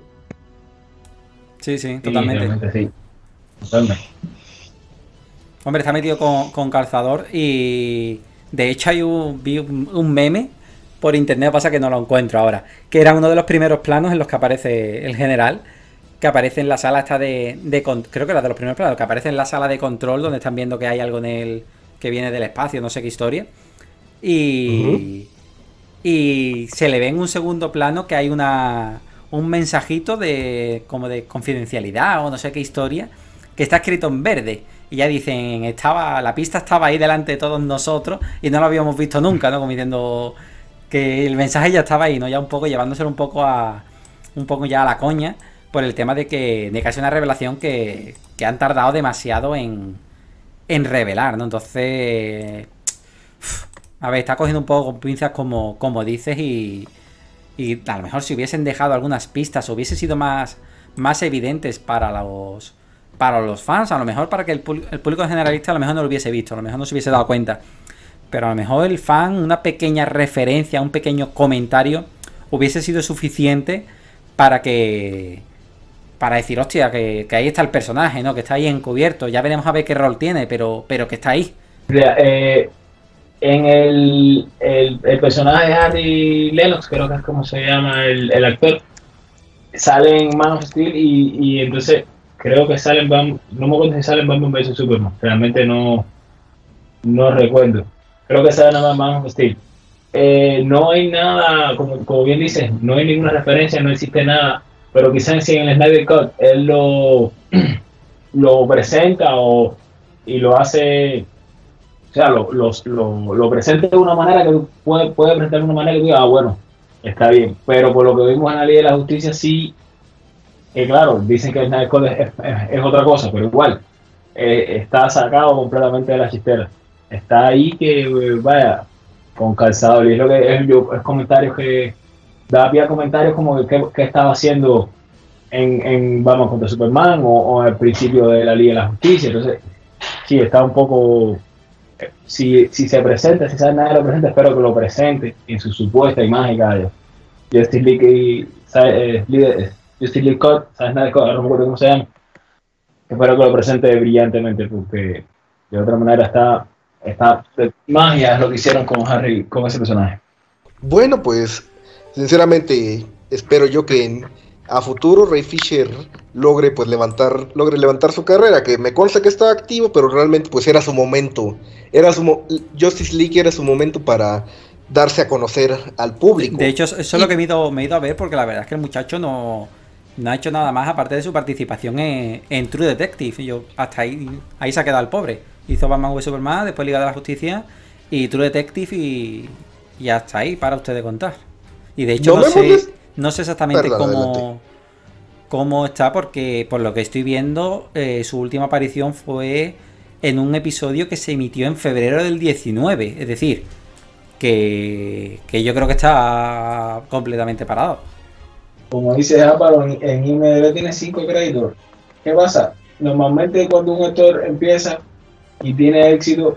Sí, totalmente. Sí, totalmente. Hombre, está metido con calzador y de hecho vi un meme por internet, pasa que no lo encuentro ahora, que era uno de los primeros planos en los que aparece el general, que aparece en la sala esta creo que era de los primeros planos, que aparece en la sala de control donde están viendo que hay algo en él que viene del espacio, no sé qué historia, y se le ve en un segundo plano que hay un mensajito como de confidencialidad o no sé qué historia, que está escrito en verde. Y ya dicen, la pista estaba ahí delante de todos nosotros y no lo habíamos visto nunca, ¿no? Como diciendo que el mensaje ya estaba ahí, ¿no? Ya un poco llevándoselo un poco ya a la coña, por el tema de que ha sido una revelación que han tardado demasiado en revelar, ¿no? Entonces, a ver, está cogiendo un poco con pinzas como dices y a lo mejor si hubiesen dejado algunas pistas o hubiese sido más evidentes para los fans, a lo mejor para que el público generalista a lo mejor no lo hubiese visto, a lo mejor no se hubiese dado cuenta. pero a lo mejor el fan, una pequeña referencia, un pequeño comentario, hubiese sido suficiente para decir, hostia, que ahí está el personaje, ¿no? Que está ahí encubierto. Ya veremos a ver qué rol tiene, pero que está ahí. En el personaje de Harry Lennox, creo que es como se llama el actor, sale en Man of Steel y entonces creo que sale en no me acuerdo si sale en Batman vs Superman, realmente no recuerdo, creo que sale nada más en Man of Steel. No hay nada, como bien dices, no hay ninguna referencia, no existe nada, pero quizás si en el Snyder Cut él lo presenta y lo hace, o sea, lo presenta de una manera que puede presentar de una manera que diga, bueno, está bien, pero por lo que vimos en la Liga de la Justicia sí, claro, dicen que el Snyder Cut es otra cosa, pero igual, está sacado completamente de la chistera, está ahí que, vaya, con calzado, y es lo que es comentarios que da pie a comentarios como que estaba haciendo en Batman contra Superman o al principio de la Liga de la Justicia. Entonces sí, está un poco, si se presenta, si sabe nada lo presenta, espero que lo presente en su supuesta y mágica de Justice League Justice League Cut, ¿sabes nada? No me acuerdo cómo se llama, espero que lo presente brillantemente, porque de otra manera está magia es lo que hicieron con Harry, con ese personaje. Bueno, pues sinceramente espero yo que a futuro Ray Fisher logre levantar su carrera, que me consta que está activo, pero realmente pues era su momento, Justice League era su momento para darse a conocer al público. De hecho, eso es lo que me he ido a ver, porque la verdad es que el muchacho no ha hecho nada más aparte de su participación en True Detective. Yo hasta ahí se ha quedado el pobre. Hizo Batman v Superman, después Liga de la Justicia y True Detective y hasta ahí para usted de contar. Y de hecho no sé exactamente cómo está, porque por lo que estoy viendo, su última aparición fue en un episodio que se emitió en febrero del 19. Es decir, que yo creo que está completamente parado. Como dice Jáparo, en IMDb tiene 5 créditos. ¿Qué pasa? Normalmente cuando un actor empieza y tiene éxito,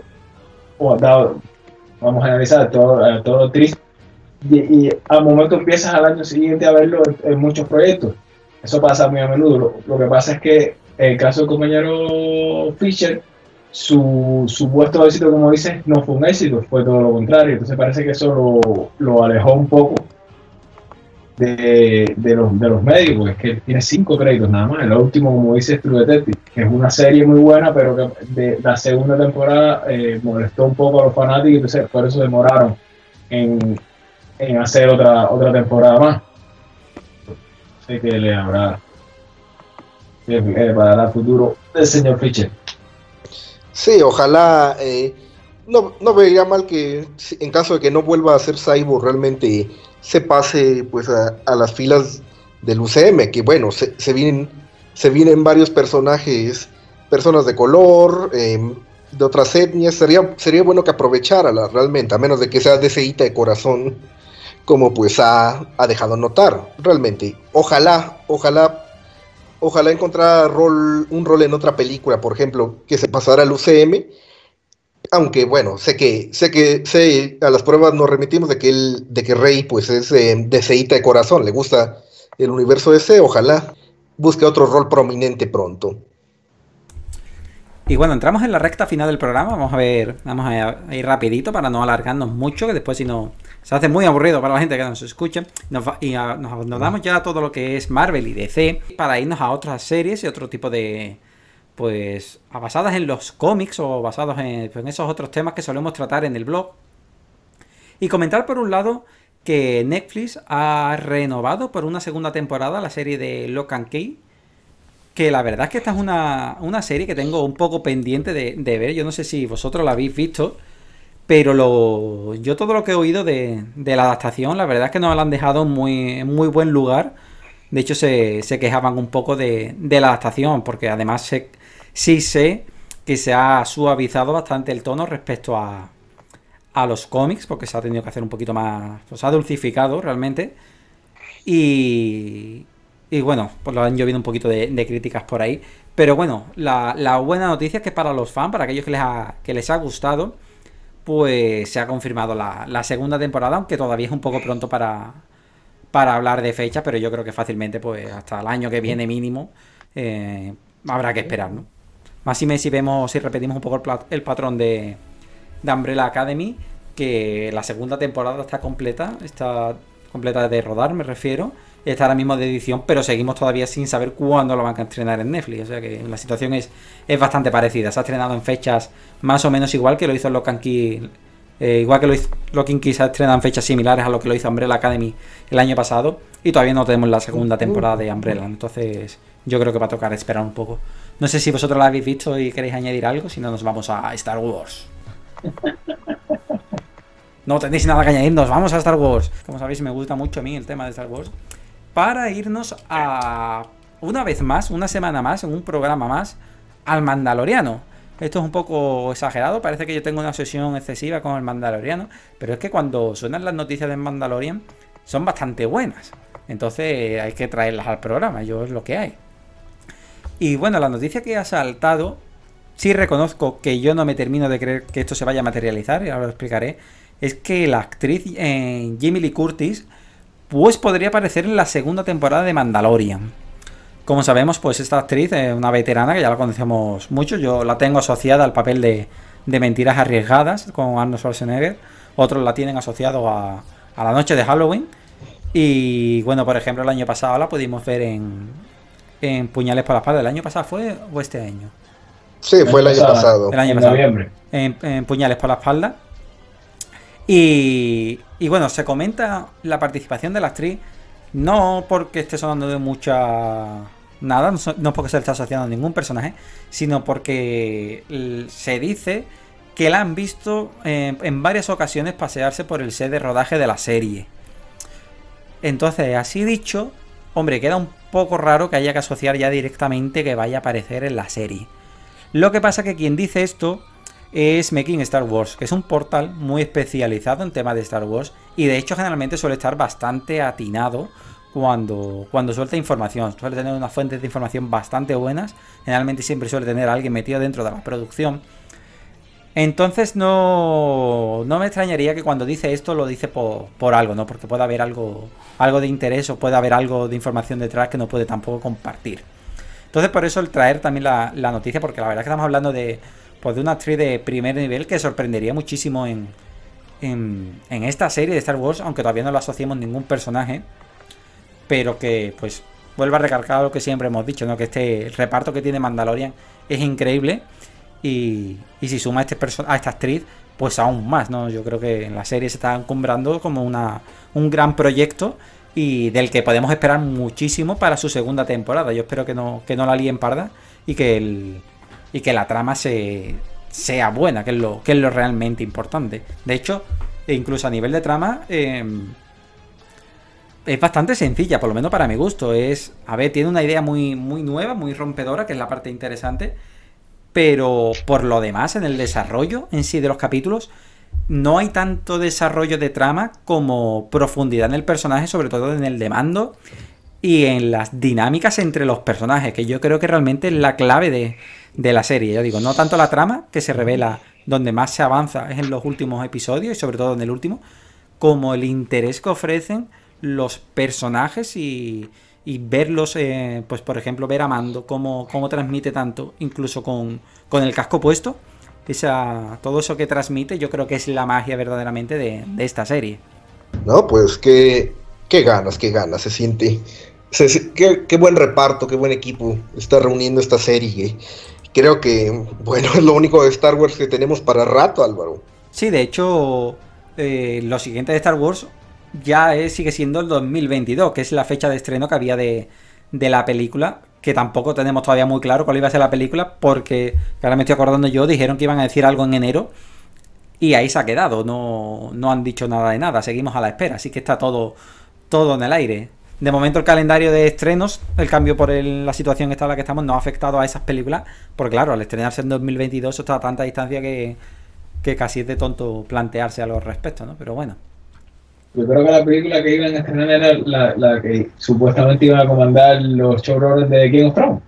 vamos a analizar todo actriz, y al momento empiezas al año siguiente a verlo en muchos proyectos. Eso pasa muy a menudo. Lo que pasa es que en el caso del compañero Fisher, su supuesto éxito, como dices, no fue un éxito, fue todo lo contrario. Entonces parece que eso lo alejó un poco de los medios, porque es que tiene 5 créditos nada más. El último, como dice, True Detective, que es una serie muy buena, pero que de la segunda temporada molestó un poco a los fanáticos, entonces por eso demoraron en hacer otra temporada más. Sé que le habrá para dar futuro del señor Fisher. Sí, ojalá no vería mal que en caso de que no vuelva a ser Cyborg realmente se pase pues a las filas del UCM, que bueno, se vienen varios personas de color, de otras etnias. Sería bueno que aprovechara realmente, a menos de que sea deseíta de corazón, como pues ha dejado notar realmente. Ojalá encontrara un rol en otra película, por ejemplo, que se pasara al UCM. Aunque bueno, sé a las pruebas nos remitimos de que Rey pues es deseíta de corazón, le gusta el universo DC. Ojalá busque otro rol prominente pronto. Y bueno, entramos en la recta final del programa. Vamos a ir rapidito para no alargarnos mucho, que después si no se hace muy aburrido para la gente que nos escucha. Nos damos ya todo lo que es Marvel y DC para irnos a otras series y otro tipo de, pues, basadas en los cómics o basados en esos otros temas que solemos tratar en el blog. Y comentar por un lado que Netflix ha renovado por una segunda temporada la serie de Lock and Key, que la verdad es que esta es una serie que tengo un poco pendiente de ver. Yo no sé si vosotros la habéis visto, pero yo todo lo que he oído de la adaptación, la verdad es que nos la han dejado en muy buen lugar. De hecho se quejaban un poco de la adaptación, porque además sí sé que se ha suavizado bastante el tono respecto a los cómics, porque se ha tenido que hacer un poquito más, pues se ha dulcificado realmente. Y bueno, pues lo han llovido un poquito de críticas por ahí. Pero bueno, la buena noticia es que para los fans, para aquellos que les ha gustado, pues se ha confirmado la segunda temporada, aunque todavía es un poco pronto para hablar de fecha, pero yo creo que fácilmente, pues hasta el año que viene mínimo, habrá que esperar, ¿no? Máxime si repetimos un poco el patrón de Umbrella Academy, que la segunda temporada está completa de rodar, me refiero, está ahora mismo de edición, pero seguimos todavía sin saber cuándo lo van a estrenar en Netflix, o sea que la situación es bastante parecida. Se ha estrenado en fechas más o menos igual que lo hizo Lock and Key, igual que Lock and Key se ha estrenado en fechas similares a lo que lo hizo Umbrella Academy el año pasado, y todavía no tenemos la segunda temporada de Umbrella, entonces yo creo que va a tocar esperar un poco. No sé si vosotros la habéis visto y queréis añadir algo, si no nos vamos a Star Wars. No tenéis nada que añadir, nos vamos a Star Wars. Como sabéis, me gusta mucho a mí el tema de Star Wars. Para irnos una vez más, una semana más, en un programa más, al Mandaloriano. Esto es un poco exagerado, parece que yo tengo una obsesión excesiva con el Mandaloriano, pero es que cuando suenan las noticias del Mandalorian son bastante buenas. Entonces hay que traerlas al programa, es lo que hay. Y bueno, la noticia que ha saltado, sí reconozco que yo no me termino de creer que esto se vaya a materializar, y ahora lo explicaré, es que la actriz Jamie Lee Curtis pues podría aparecer en la segunda temporada de Mandalorian. Como sabemos, pues esta actriz es una veterana que ya la conocemos mucho. Yo la tengo asociada al papel de Mentiras Arriesgadas con Arnold Schwarzenegger. Otros la tienen asociado a La Noche de Halloween. Y bueno, por ejemplo, el año pasado la pudimos ver en Puñales por la Espalda. ¿El año pasado fue o este año? Sí, fue el año pasado. El año pasado. Noviembre. En Puñales por la Espalda. Y bueno, se comenta la participación de la actriz, no porque esté sonando de mucha nada, no porque se le está asociando a ningún personaje, sino porque se dice que la han visto en varias ocasiones pasearse por el set de rodaje de la serie. Entonces, así dicho, hombre, queda un poco raro que haya que asociar ya directamente que vaya a aparecer en la serie. Lo que pasa que quien dice esto es Making Star Wars, que es un portal muy especializado en temas de Star Wars, y de hecho generalmente suele estar bastante atinado cuando suelta información. Suele tener unas fuentes de información bastante buenas, generalmente siempre suele tener a alguien metido dentro de la producción. Entonces no me extrañaría que cuando dice esto lo dice por algo, ¿no? Porque puede haber algo de interés o puede haber algo de información detrás que no puede tampoco compartir. Entonces por eso el traer también la noticia, porque la verdad es que estamos hablando de una actriz de primer nivel que sorprendería muchísimo en esta serie de Star Wars, aunque todavía no lo asociemos ningún personaje, pero que pues vuelve a recalcar lo que siempre hemos dicho, ¿no? Que el reparto que tiene Mandalorian es increíble, y si suma a esta actriz, pues aún más, ¿no? Yo creo que en la serie se está encumbrando como un gran proyecto, y del que podemos esperar muchísimo para su segunda temporada. Yo espero que no la líen parda y que la trama sea buena, que es lo realmente importante. De hecho, incluso a nivel de trama, es bastante sencilla, por lo menos para mi gusto. Tiene una idea muy, muy nueva, muy rompedora, que es la parte interesante, pero por lo demás, en el desarrollo en sí de los capítulos, no hay tanto desarrollo de trama como profundidad en el personaje, sobre todo en el de Mando y en las dinámicas entre los personajes, que yo creo que realmente es la clave de la serie. Ya digo, no tanto la trama, que se revela donde más se avanza es en los últimos episodios, y sobre todo en el último, como el interés que ofrecen los personajes y verlos, pues por ejemplo, ver a Mando cómo transmite tanto, incluso con el casco puesto. Todo eso que transmite, yo creo que es la magia verdaderamente de esta serie. No, pues qué ganas, se siente. Qué buen reparto, qué buen equipo está reuniendo esta serie. Creo que, bueno, es lo único de Star Wars que tenemos para rato, Álvaro. Sí, de hecho, lo siguiente de Star Wars ya sigue siendo el 2022, que es la fecha de estreno que había de la película, que tampoco tenemos todavía muy claro cuál iba a ser la película, porque, ahora me estoy acordando yo, dijeron que iban a decir algo en enero, y ahí se ha quedado, no han dicho nada de nada, seguimos a la espera, así que está todo en el aire. De momento el calendario de estrenos, el cambio por la situación esta en la que estamos, no ha afectado a esas películas, porque claro, al estrenarse en 2022 eso está a tanta distancia que casi es de tonto plantearse algo al respecto, ¿no? Pero bueno. Yo creo que la película que iban a estrenar era la que supuestamente iban a comandar los showrunners de Game of Thrones.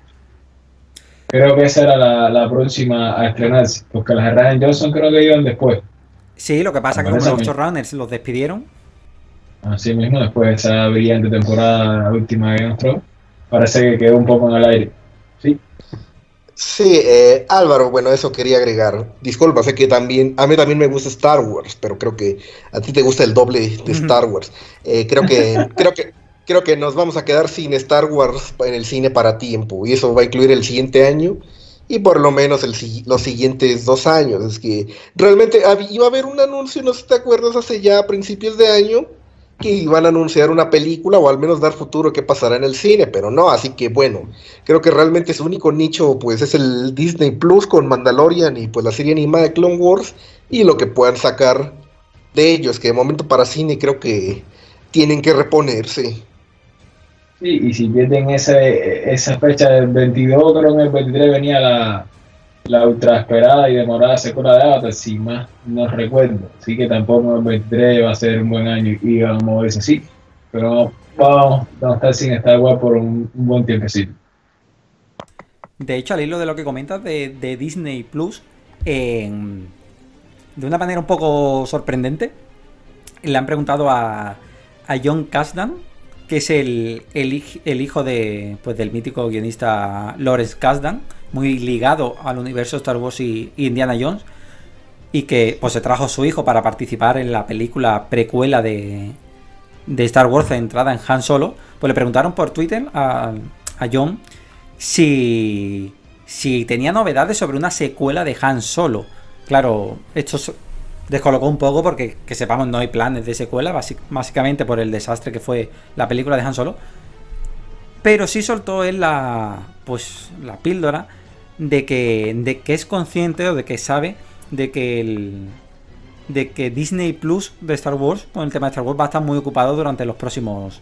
Creo que esa era la próxima a estrenarse, porque las de Rian Johnson creo que iban después. Sí, lo que pasa es que como Parece a los mí. showrunners los despidieron. Así mismo, después de esa brillante temporada última de Game of Thrones, parece que quedó un poco en el aire. Sí, Sí, Álvaro, bueno, eso quería agregar. Disculpa, sé que también, a mí también me gusta Star Wars, pero creo que a ti te gusta el doble de Star Wars. Creo que nos vamos a quedar sin Star Wars en el cine para tiempo, y eso va a incluir el siguiente año y por lo menos los siguientes 2 años. Es que realmente iba a haber un anuncio, no sé si te acuerdas, hace ya principios de año, que iban a anunciar una película o al menos dar futuro que pasará en el cine, pero no, así que bueno, creo que realmente su único nicho pues es el Disney Plus con Mandalorian y pues la serie animada de Clone Wars y lo que puedan sacar de ellos, que de momento para cine creo que tienen que reponerse. sí, y si pierden esa fecha del 22, creo que en el 23 venía la ultra esperada y demorada secuela de Avatar, si más no recuerdo. Así que tampoco el 23 va a ser un buen año y vamos a moverse así. Pero vamos a estar sin Star Wars por un buen tiempecito. De hecho, al hilo de lo que comentas de Disney Plus, de una manera un poco sorprendente, le han preguntado a John Kasdan, que es el hijo pues, del mítico guionista Lawrence Kasdan, muy ligado al universo Star Wars y Indiana Jones, y que pues se trajo a su hijo para participar en la película precuela de Star Wars centrada en Han Solo. Pues le preguntaron por Twitter a John si tenía novedades sobre una secuela de Han Solo. Claro, esto descolocó un poco porque, que sepamos, no hay planes de secuela, básicamente por el desastre que fue la película de Han Solo. Pero sí soltó él la píldora de que es consciente o de que sabe de que Disney Plus de Star Wars, con el tema de Star Wars, va a estar muy ocupado durante los próximos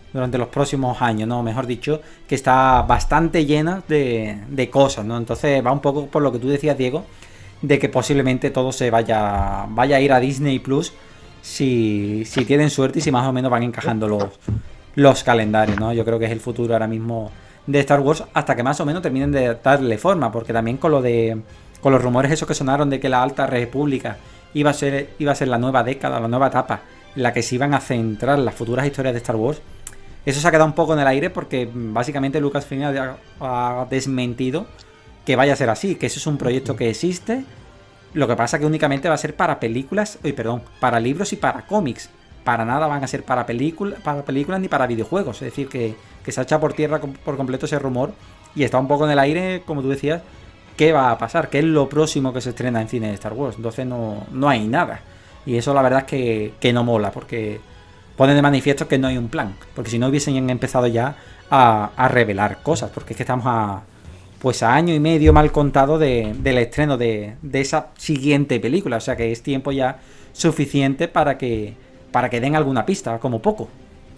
años, ¿no? Mejor dicho, que está bastante llena de cosas, ¿no? Entonces va un poco por lo que tú decías, Diego, de que posiblemente todo se vaya a ir a Disney Plus si tienen suerte y si más o menos van encajando los calendarios, ¿no? Yo creo que es el futuro ahora mismo de Star Wars hasta que más o menos terminen de darle forma, porque también con los rumores esos que sonaron de que la Alta República iba a ser la nueva década, la nueva etapa en la que se iban a centrar las futuras historias de Star Wars. Eso se ha quedado un poco en el aire porque básicamente Lucasfilm ha desmentido que vaya a ser así, que eso es un proyecto que existe. Lo que pasa que únicamente va a ser para para libros y para cómics. Para nada van a ser para películas ni para videojuegos. Es decir, que se ha echado por tierra por completo ese rumor y está un poco en el aire, como tú decías, qué va a pasar, qué es lo próximo que se estrena en cine de Star Wars. Entonces no hay nada. Y eso la verdad es que no mola, porque pone de manifiesto que no hay un plan. Porque si no hubiesen empezado ya a revelar cosas, porque es que estamos a año y medio mal contado del estreno de esa siguiente película. O sea que es tiempo ya suficiente para que den alguna pista, como poco.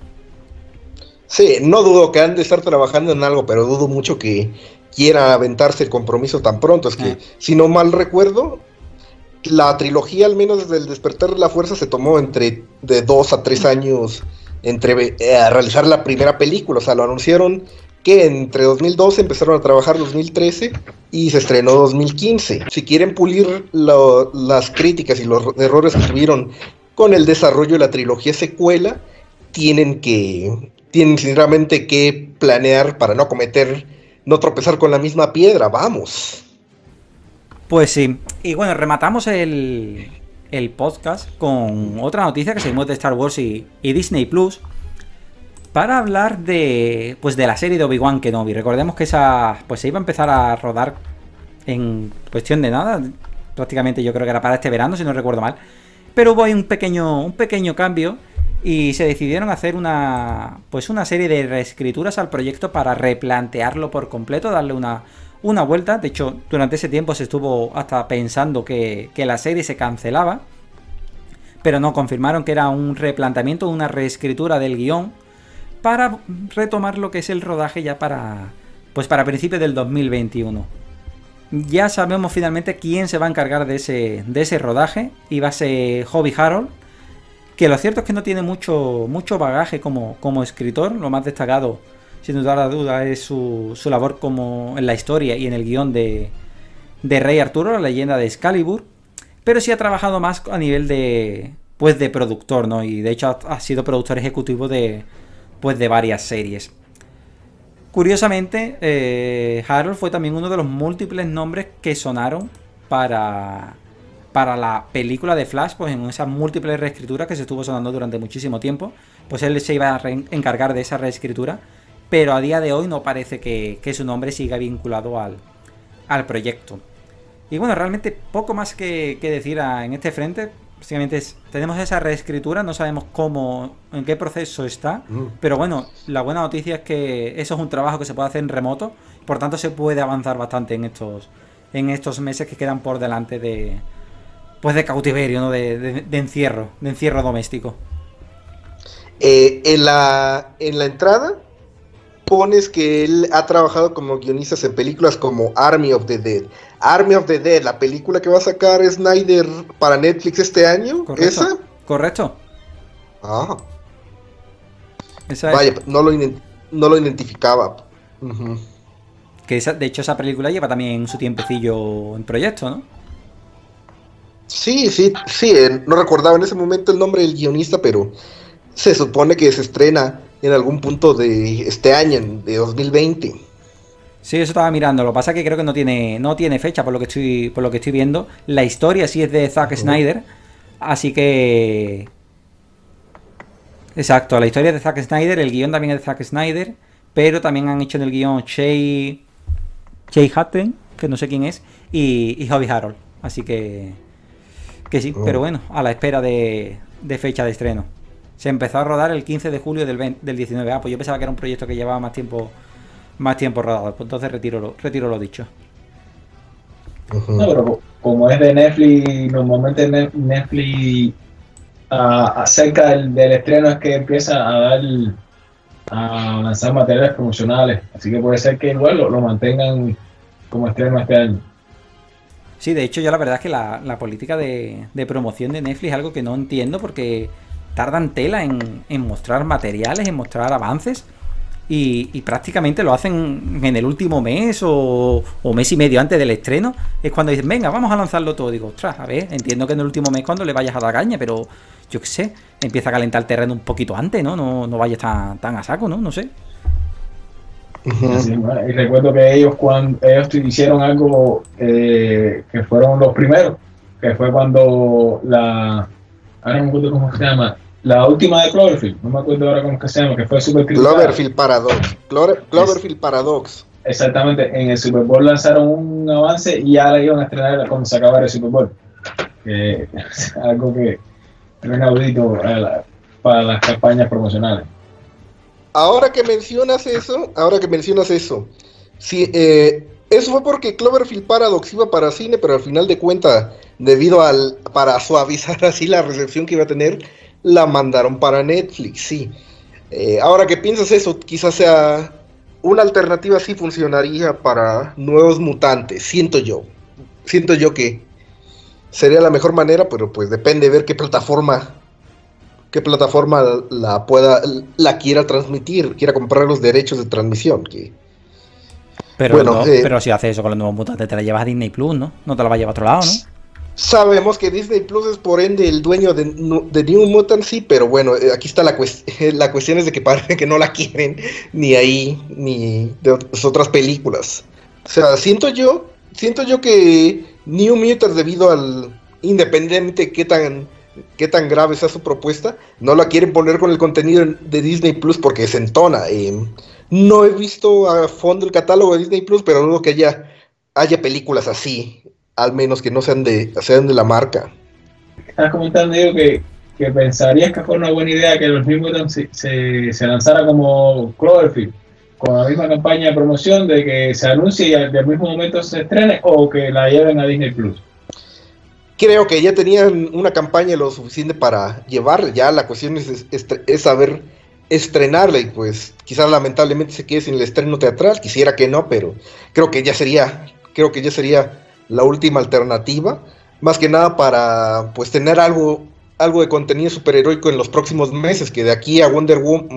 Sí, no dudo que han de estar trabajando en algo, pero dudo mucho que quiera aventarse el compromiso tan pronto. Es que, si no mal recuerdo, la trilogía, al menos desde el despertar de la fuerza, se tomó de 2 a 3 años a realizar la primera película. O sea, lo anunciaron que entre 2012 empezaron a trabajar 2013 y se estrenó 2015. Si quieren pulir las críticas y los errores que tuvieron con el desarrollo de la trilogía secuela, tienen sinceramente que planear para no tropezar con la misma piedra, vamos. Pues sí, y bueno, rematamos el podcast con otra noticia que seguimos de Star Wars y Disney Plus para hablar de la serie de Obi-Wan Kenobi. Recordemos que esa se iba a empezar a rodar en cuestión de nada, prácticamente yo creo que era para este verano, si no recuerdo mal, pero hubo ahí un pequeño cambio y se decidieron hacer una serie de reescrituras al proyecto para replantearlo por completo, darle una vuelta. De hecho, durante ese tiempo se estuvo hasta pensando que la serie se cancelaba, pero no, confirmaron que era un replanteamiento, una reescritura del guión para retomar lo que es el rodaje ya para principios del 2021. Ya sabemos finalmente quién se va a encargar de ese rodaje, y va a ser Hobby Harold, que lo cierto es que no tiene mucho bagaje como escritor. Lo más destacado, sin duda, es su labor como en la historia y en el guión de Rey Arturo, la leyenda de Excalibur. pero sí ha trabajado más a nivel de, pues, de productor, ¿no? Y de hecho ha sido productor ejecutivo de, pues, de varias series. Curiosamente, Harold fue también uno de los múltiples nombres que sonaron para la película de Flash, pues en esas múltiples reescrituras que se estuvo sonando durante muchísimo tiempo. Pues él se iba a encargar de esa reescritura, pero a día de hoy no parece que su nombre siga vinculado al proyecto. Y bueno, realmente poco más que decir en este frente. Básicamente tenemos esa reescritura, no sabemos cómo, en qué proceso está, pero bueno, la buena noticia es que eso es un trabajo que se puede hacer en remoto, por tanto se puede avanzar bastante en estos meses que quedan por delante de, pues, de cautiverio, ¿no? de encierro doméstico. En la entrada pones que él ha trabajado como guionista en películas como Army of the Dead. Army of the Dead, la película que va a sacar Snyder para Netflix este año. ¿Correcto? ¿Esa? Correcto. Ah. Esa Vaya, es. no lo identificaba. Uh-huh. Que de hecho esa película lleva también su tiempecillo en proyecto, ¿no? Sí, no recordaba en ese momento el nombre del guionista, pero se supone que se estrena en algún punto de este año, de 2020. Sí, eso estaba mirando. Lo que pasa es que creo que no tiene fecha por lo que estoy viendo. La historia sí es de Zack Snyder, así que... Exacto, la historia es de Zack Snyder, el guión también es de Zack Snyder, pero también han hecho en el guión Shay Hatten, que no sé quién es, y Hobby Harold. Así que sí, pero bueno, a la espera de fecha de estreno. Se empezó a rodar el 15 de julio del 19. Pues yo pensaba que era un proyecto que llevaba más tiempo rodado. Pues entonces retiro lo dicho. Uh-huh. No, pero como es de Netflix, normalmente Netflix acerca del estreno es que empieza a lanzar materiales promocionales. Así que puede ser que igual lo mantengan como estreno este año. Sí, de hecho yo la verdad es que la política de promoción de Netflix es algo que no entiendo, porque tardan tela en mostrar materiales, en mostrar avances, y prácticamente lo hacen en el último mes o mes y medio antes del estreno. Es cuando dicen, venga, vamos a lanzarlo todo. Digo, ostras, a ver, entiendo que en el último mes cuando le vayas a dar caña, pero yo qué sé, empieza a calentar el terreno un poquito antes, ¿no? No vayas tan a saco, ¿no? No sé. Uh-huh. Sí, bueno, y recuerdo que ellos hicieron algo que fueron los primeros, que fue cuando ahora no me acuerdo cómo se llama, la última de Cloverfield, no me acuerdo ahora cómo se llama, que fue súper criticada. Cloverfield Paradox. Cloverfield Paradox. Exactamente, en el Super Bowl lanzaron un avance y ya la iban a estrenar cuando se acabara el Super Bowl. Algo que es inaudito para las campañas promocionales. Ahora que mencionas eso, sí, eso fue porque Cloverfield Paradox iba para cine, pero al final de cuentas, para suavizar así la recepción que iba a tener, la mandaron para Netflix, sí. Ahora que piensas eso, quizás sea una alternativa, sí funcionaría para Nuevos Mutantes, siento yo que sería la mejor manera, pero pues depende de ver qué plataforma la quiera transmitir, quiera comprar los derechos de transmisión. Pero, bueno, pero si haces eso con los Nuevos Mutantes, te la llevas a Disney Plus, ¿no? No te la vas a llevar a otro lado, ¿no? Sabemos que Disney Plus es por ende el dueño de New Mutants, sí, pero bueno, aquí está la cuestión es de que parece que no la quieren ni ahí, ni de otras películas. O sea, siento yo que New Mutants, independientemente qué tan grave sea su propuesta, no la quieren poner con el contenido de Disney Plus porque se entona. No he visto a fondo el catálogo de Disney Plus, pero dudo que haya películas así, al menos que no sean de la marca. Estás comentando, digo, que pensarías que fue una buena idea que los New Mutants se lanzara como Cloverfield, con la misma campaña de promoción de que se anuncie y al mismo momento se estrene, o que la lleven a Disney Plus. Creo que ya tenían una campaña lo suficiente para llevarla, ya la cuestión es saber estrenarla, y pues quizás lamentablemente se quede sin el estreno teatral, quisiera que no, pero creo que ya sería la última alternativa, más que nada para pues tener algo de contenido superheroico en los próximos meses, que de aquí a Wonder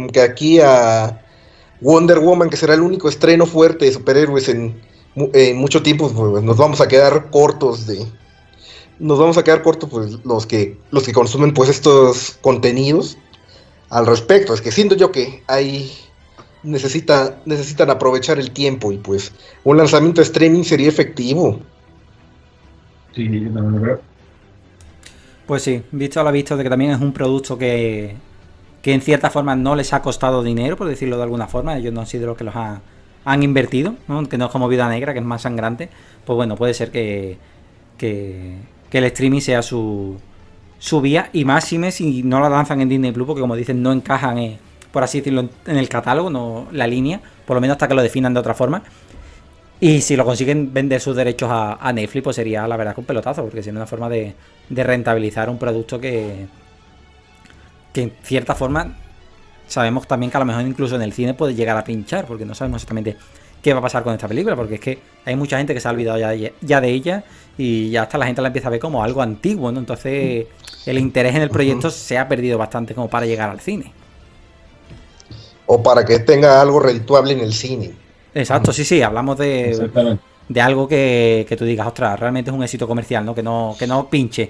Woman, que será el único estreno fuerte de superhéroes en mucho tiempo, pues nos vamos a quedar cortos nos vamos a quedar cortos pues los que consumen pues estos contenidos al respecto. Es que siento yo que hay necesitan aprovechar el tiempo y pues un lanzamiento de streaming sería efectivo. Sí, no lo creo. Pues sí, visto a la vista de que también es un producto que en cierta forma no les ha costado dinero, por decirlo de alguna forma. Ellos no han sido los que los han invertido, ¿no? Que no es como Viuda Negra, que es más sangrante. Pues bueno, puede ser que el streaming sea su vía, y máxime si no la lanzan en Disney Plus, porque como dicen, no encajan, por así decirlo, en el catálogo, no la línea, por lo menos hasta que lo definan de otra forma. Y si lo consiguen vender sus derechos a Netflix, pues sería la verdad que un pelotazo, porque sería una forma de rentabilizar un producto que en cierta forma sabemos también que a lo mejor incluso en el cine puede llegar a pinchar, porque no sabemos exactamente qué va a pasar con esta película, porque es que hay mucha gente que se ha olvidado ya de ella, y ya hasta la gente la empieza a ver como algo antiguo, ¿no? Entonces el interés en el proyecto se ha perdido bastante como para llegar al cine. O para que tenga algo redituable en el cine. Exacto, sí, hablamos de algo que tú digas, ostras, realmente es un éxito comercial, ¿no? Que no pinche.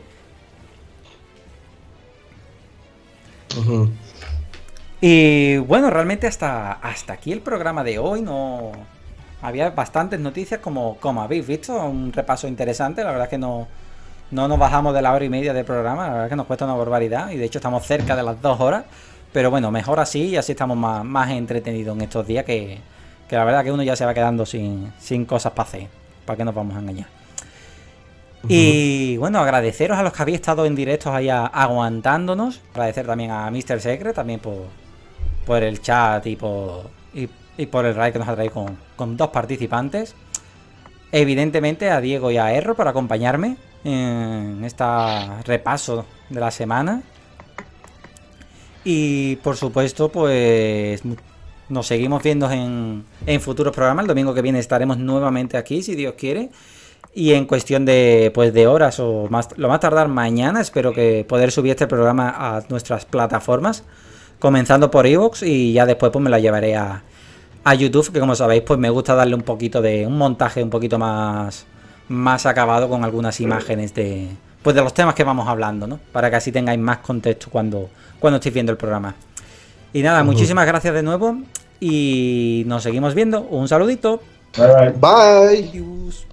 Uh-huh. Y bueno, realmente hasta aquí el programa de hoy. No había bastantes noticias, como habéis visto, un repaso interesante. La verdad es que no nos bajamos de la hora y media del programa. La verdad es que nos cuesta una barbaridad, y de hecho estamos cerca de las 2 horas. Pero bueno, mejor así, y así estamos más entretenidos en estos días, que la verdad que uno ya se va quedando sin cosas para hacer. ¿Para qué nos vamos a engañar? Uh-huh. Y bueno, agradeceros a los que habéis estado en directos ahí aguantándonos. Agradecer también a Mr. Secret, también por el chat y por el raid que nos ha traído con 2 participantes. Evidentemente a Diego y a Erro por acompañarme en este repaso de la semana. Y por supuesto, pues nos seguimos viendo en futuros programas. El domingo que viene estaremos nuevamente aquí, si Dios quiere. Y en cuestión de horas, o lo más tardar mañana, espero que poder subir este programa a nuestras plataformas, comenzando por iVoox, y ya después pues me la llevaré a YouTube, que como sabéis pues me gusta darle un poquito de un montaje un poquito más acabado, con algunas imágenes de los temas que vamos hablando, ¿no? Para que así tengáis más contexto cuando estéis viendo el programa. Y nada, muchísimas gracias de nuevo, y nos seguimos viendo. Un saludito. Bye. Bye. Adiós.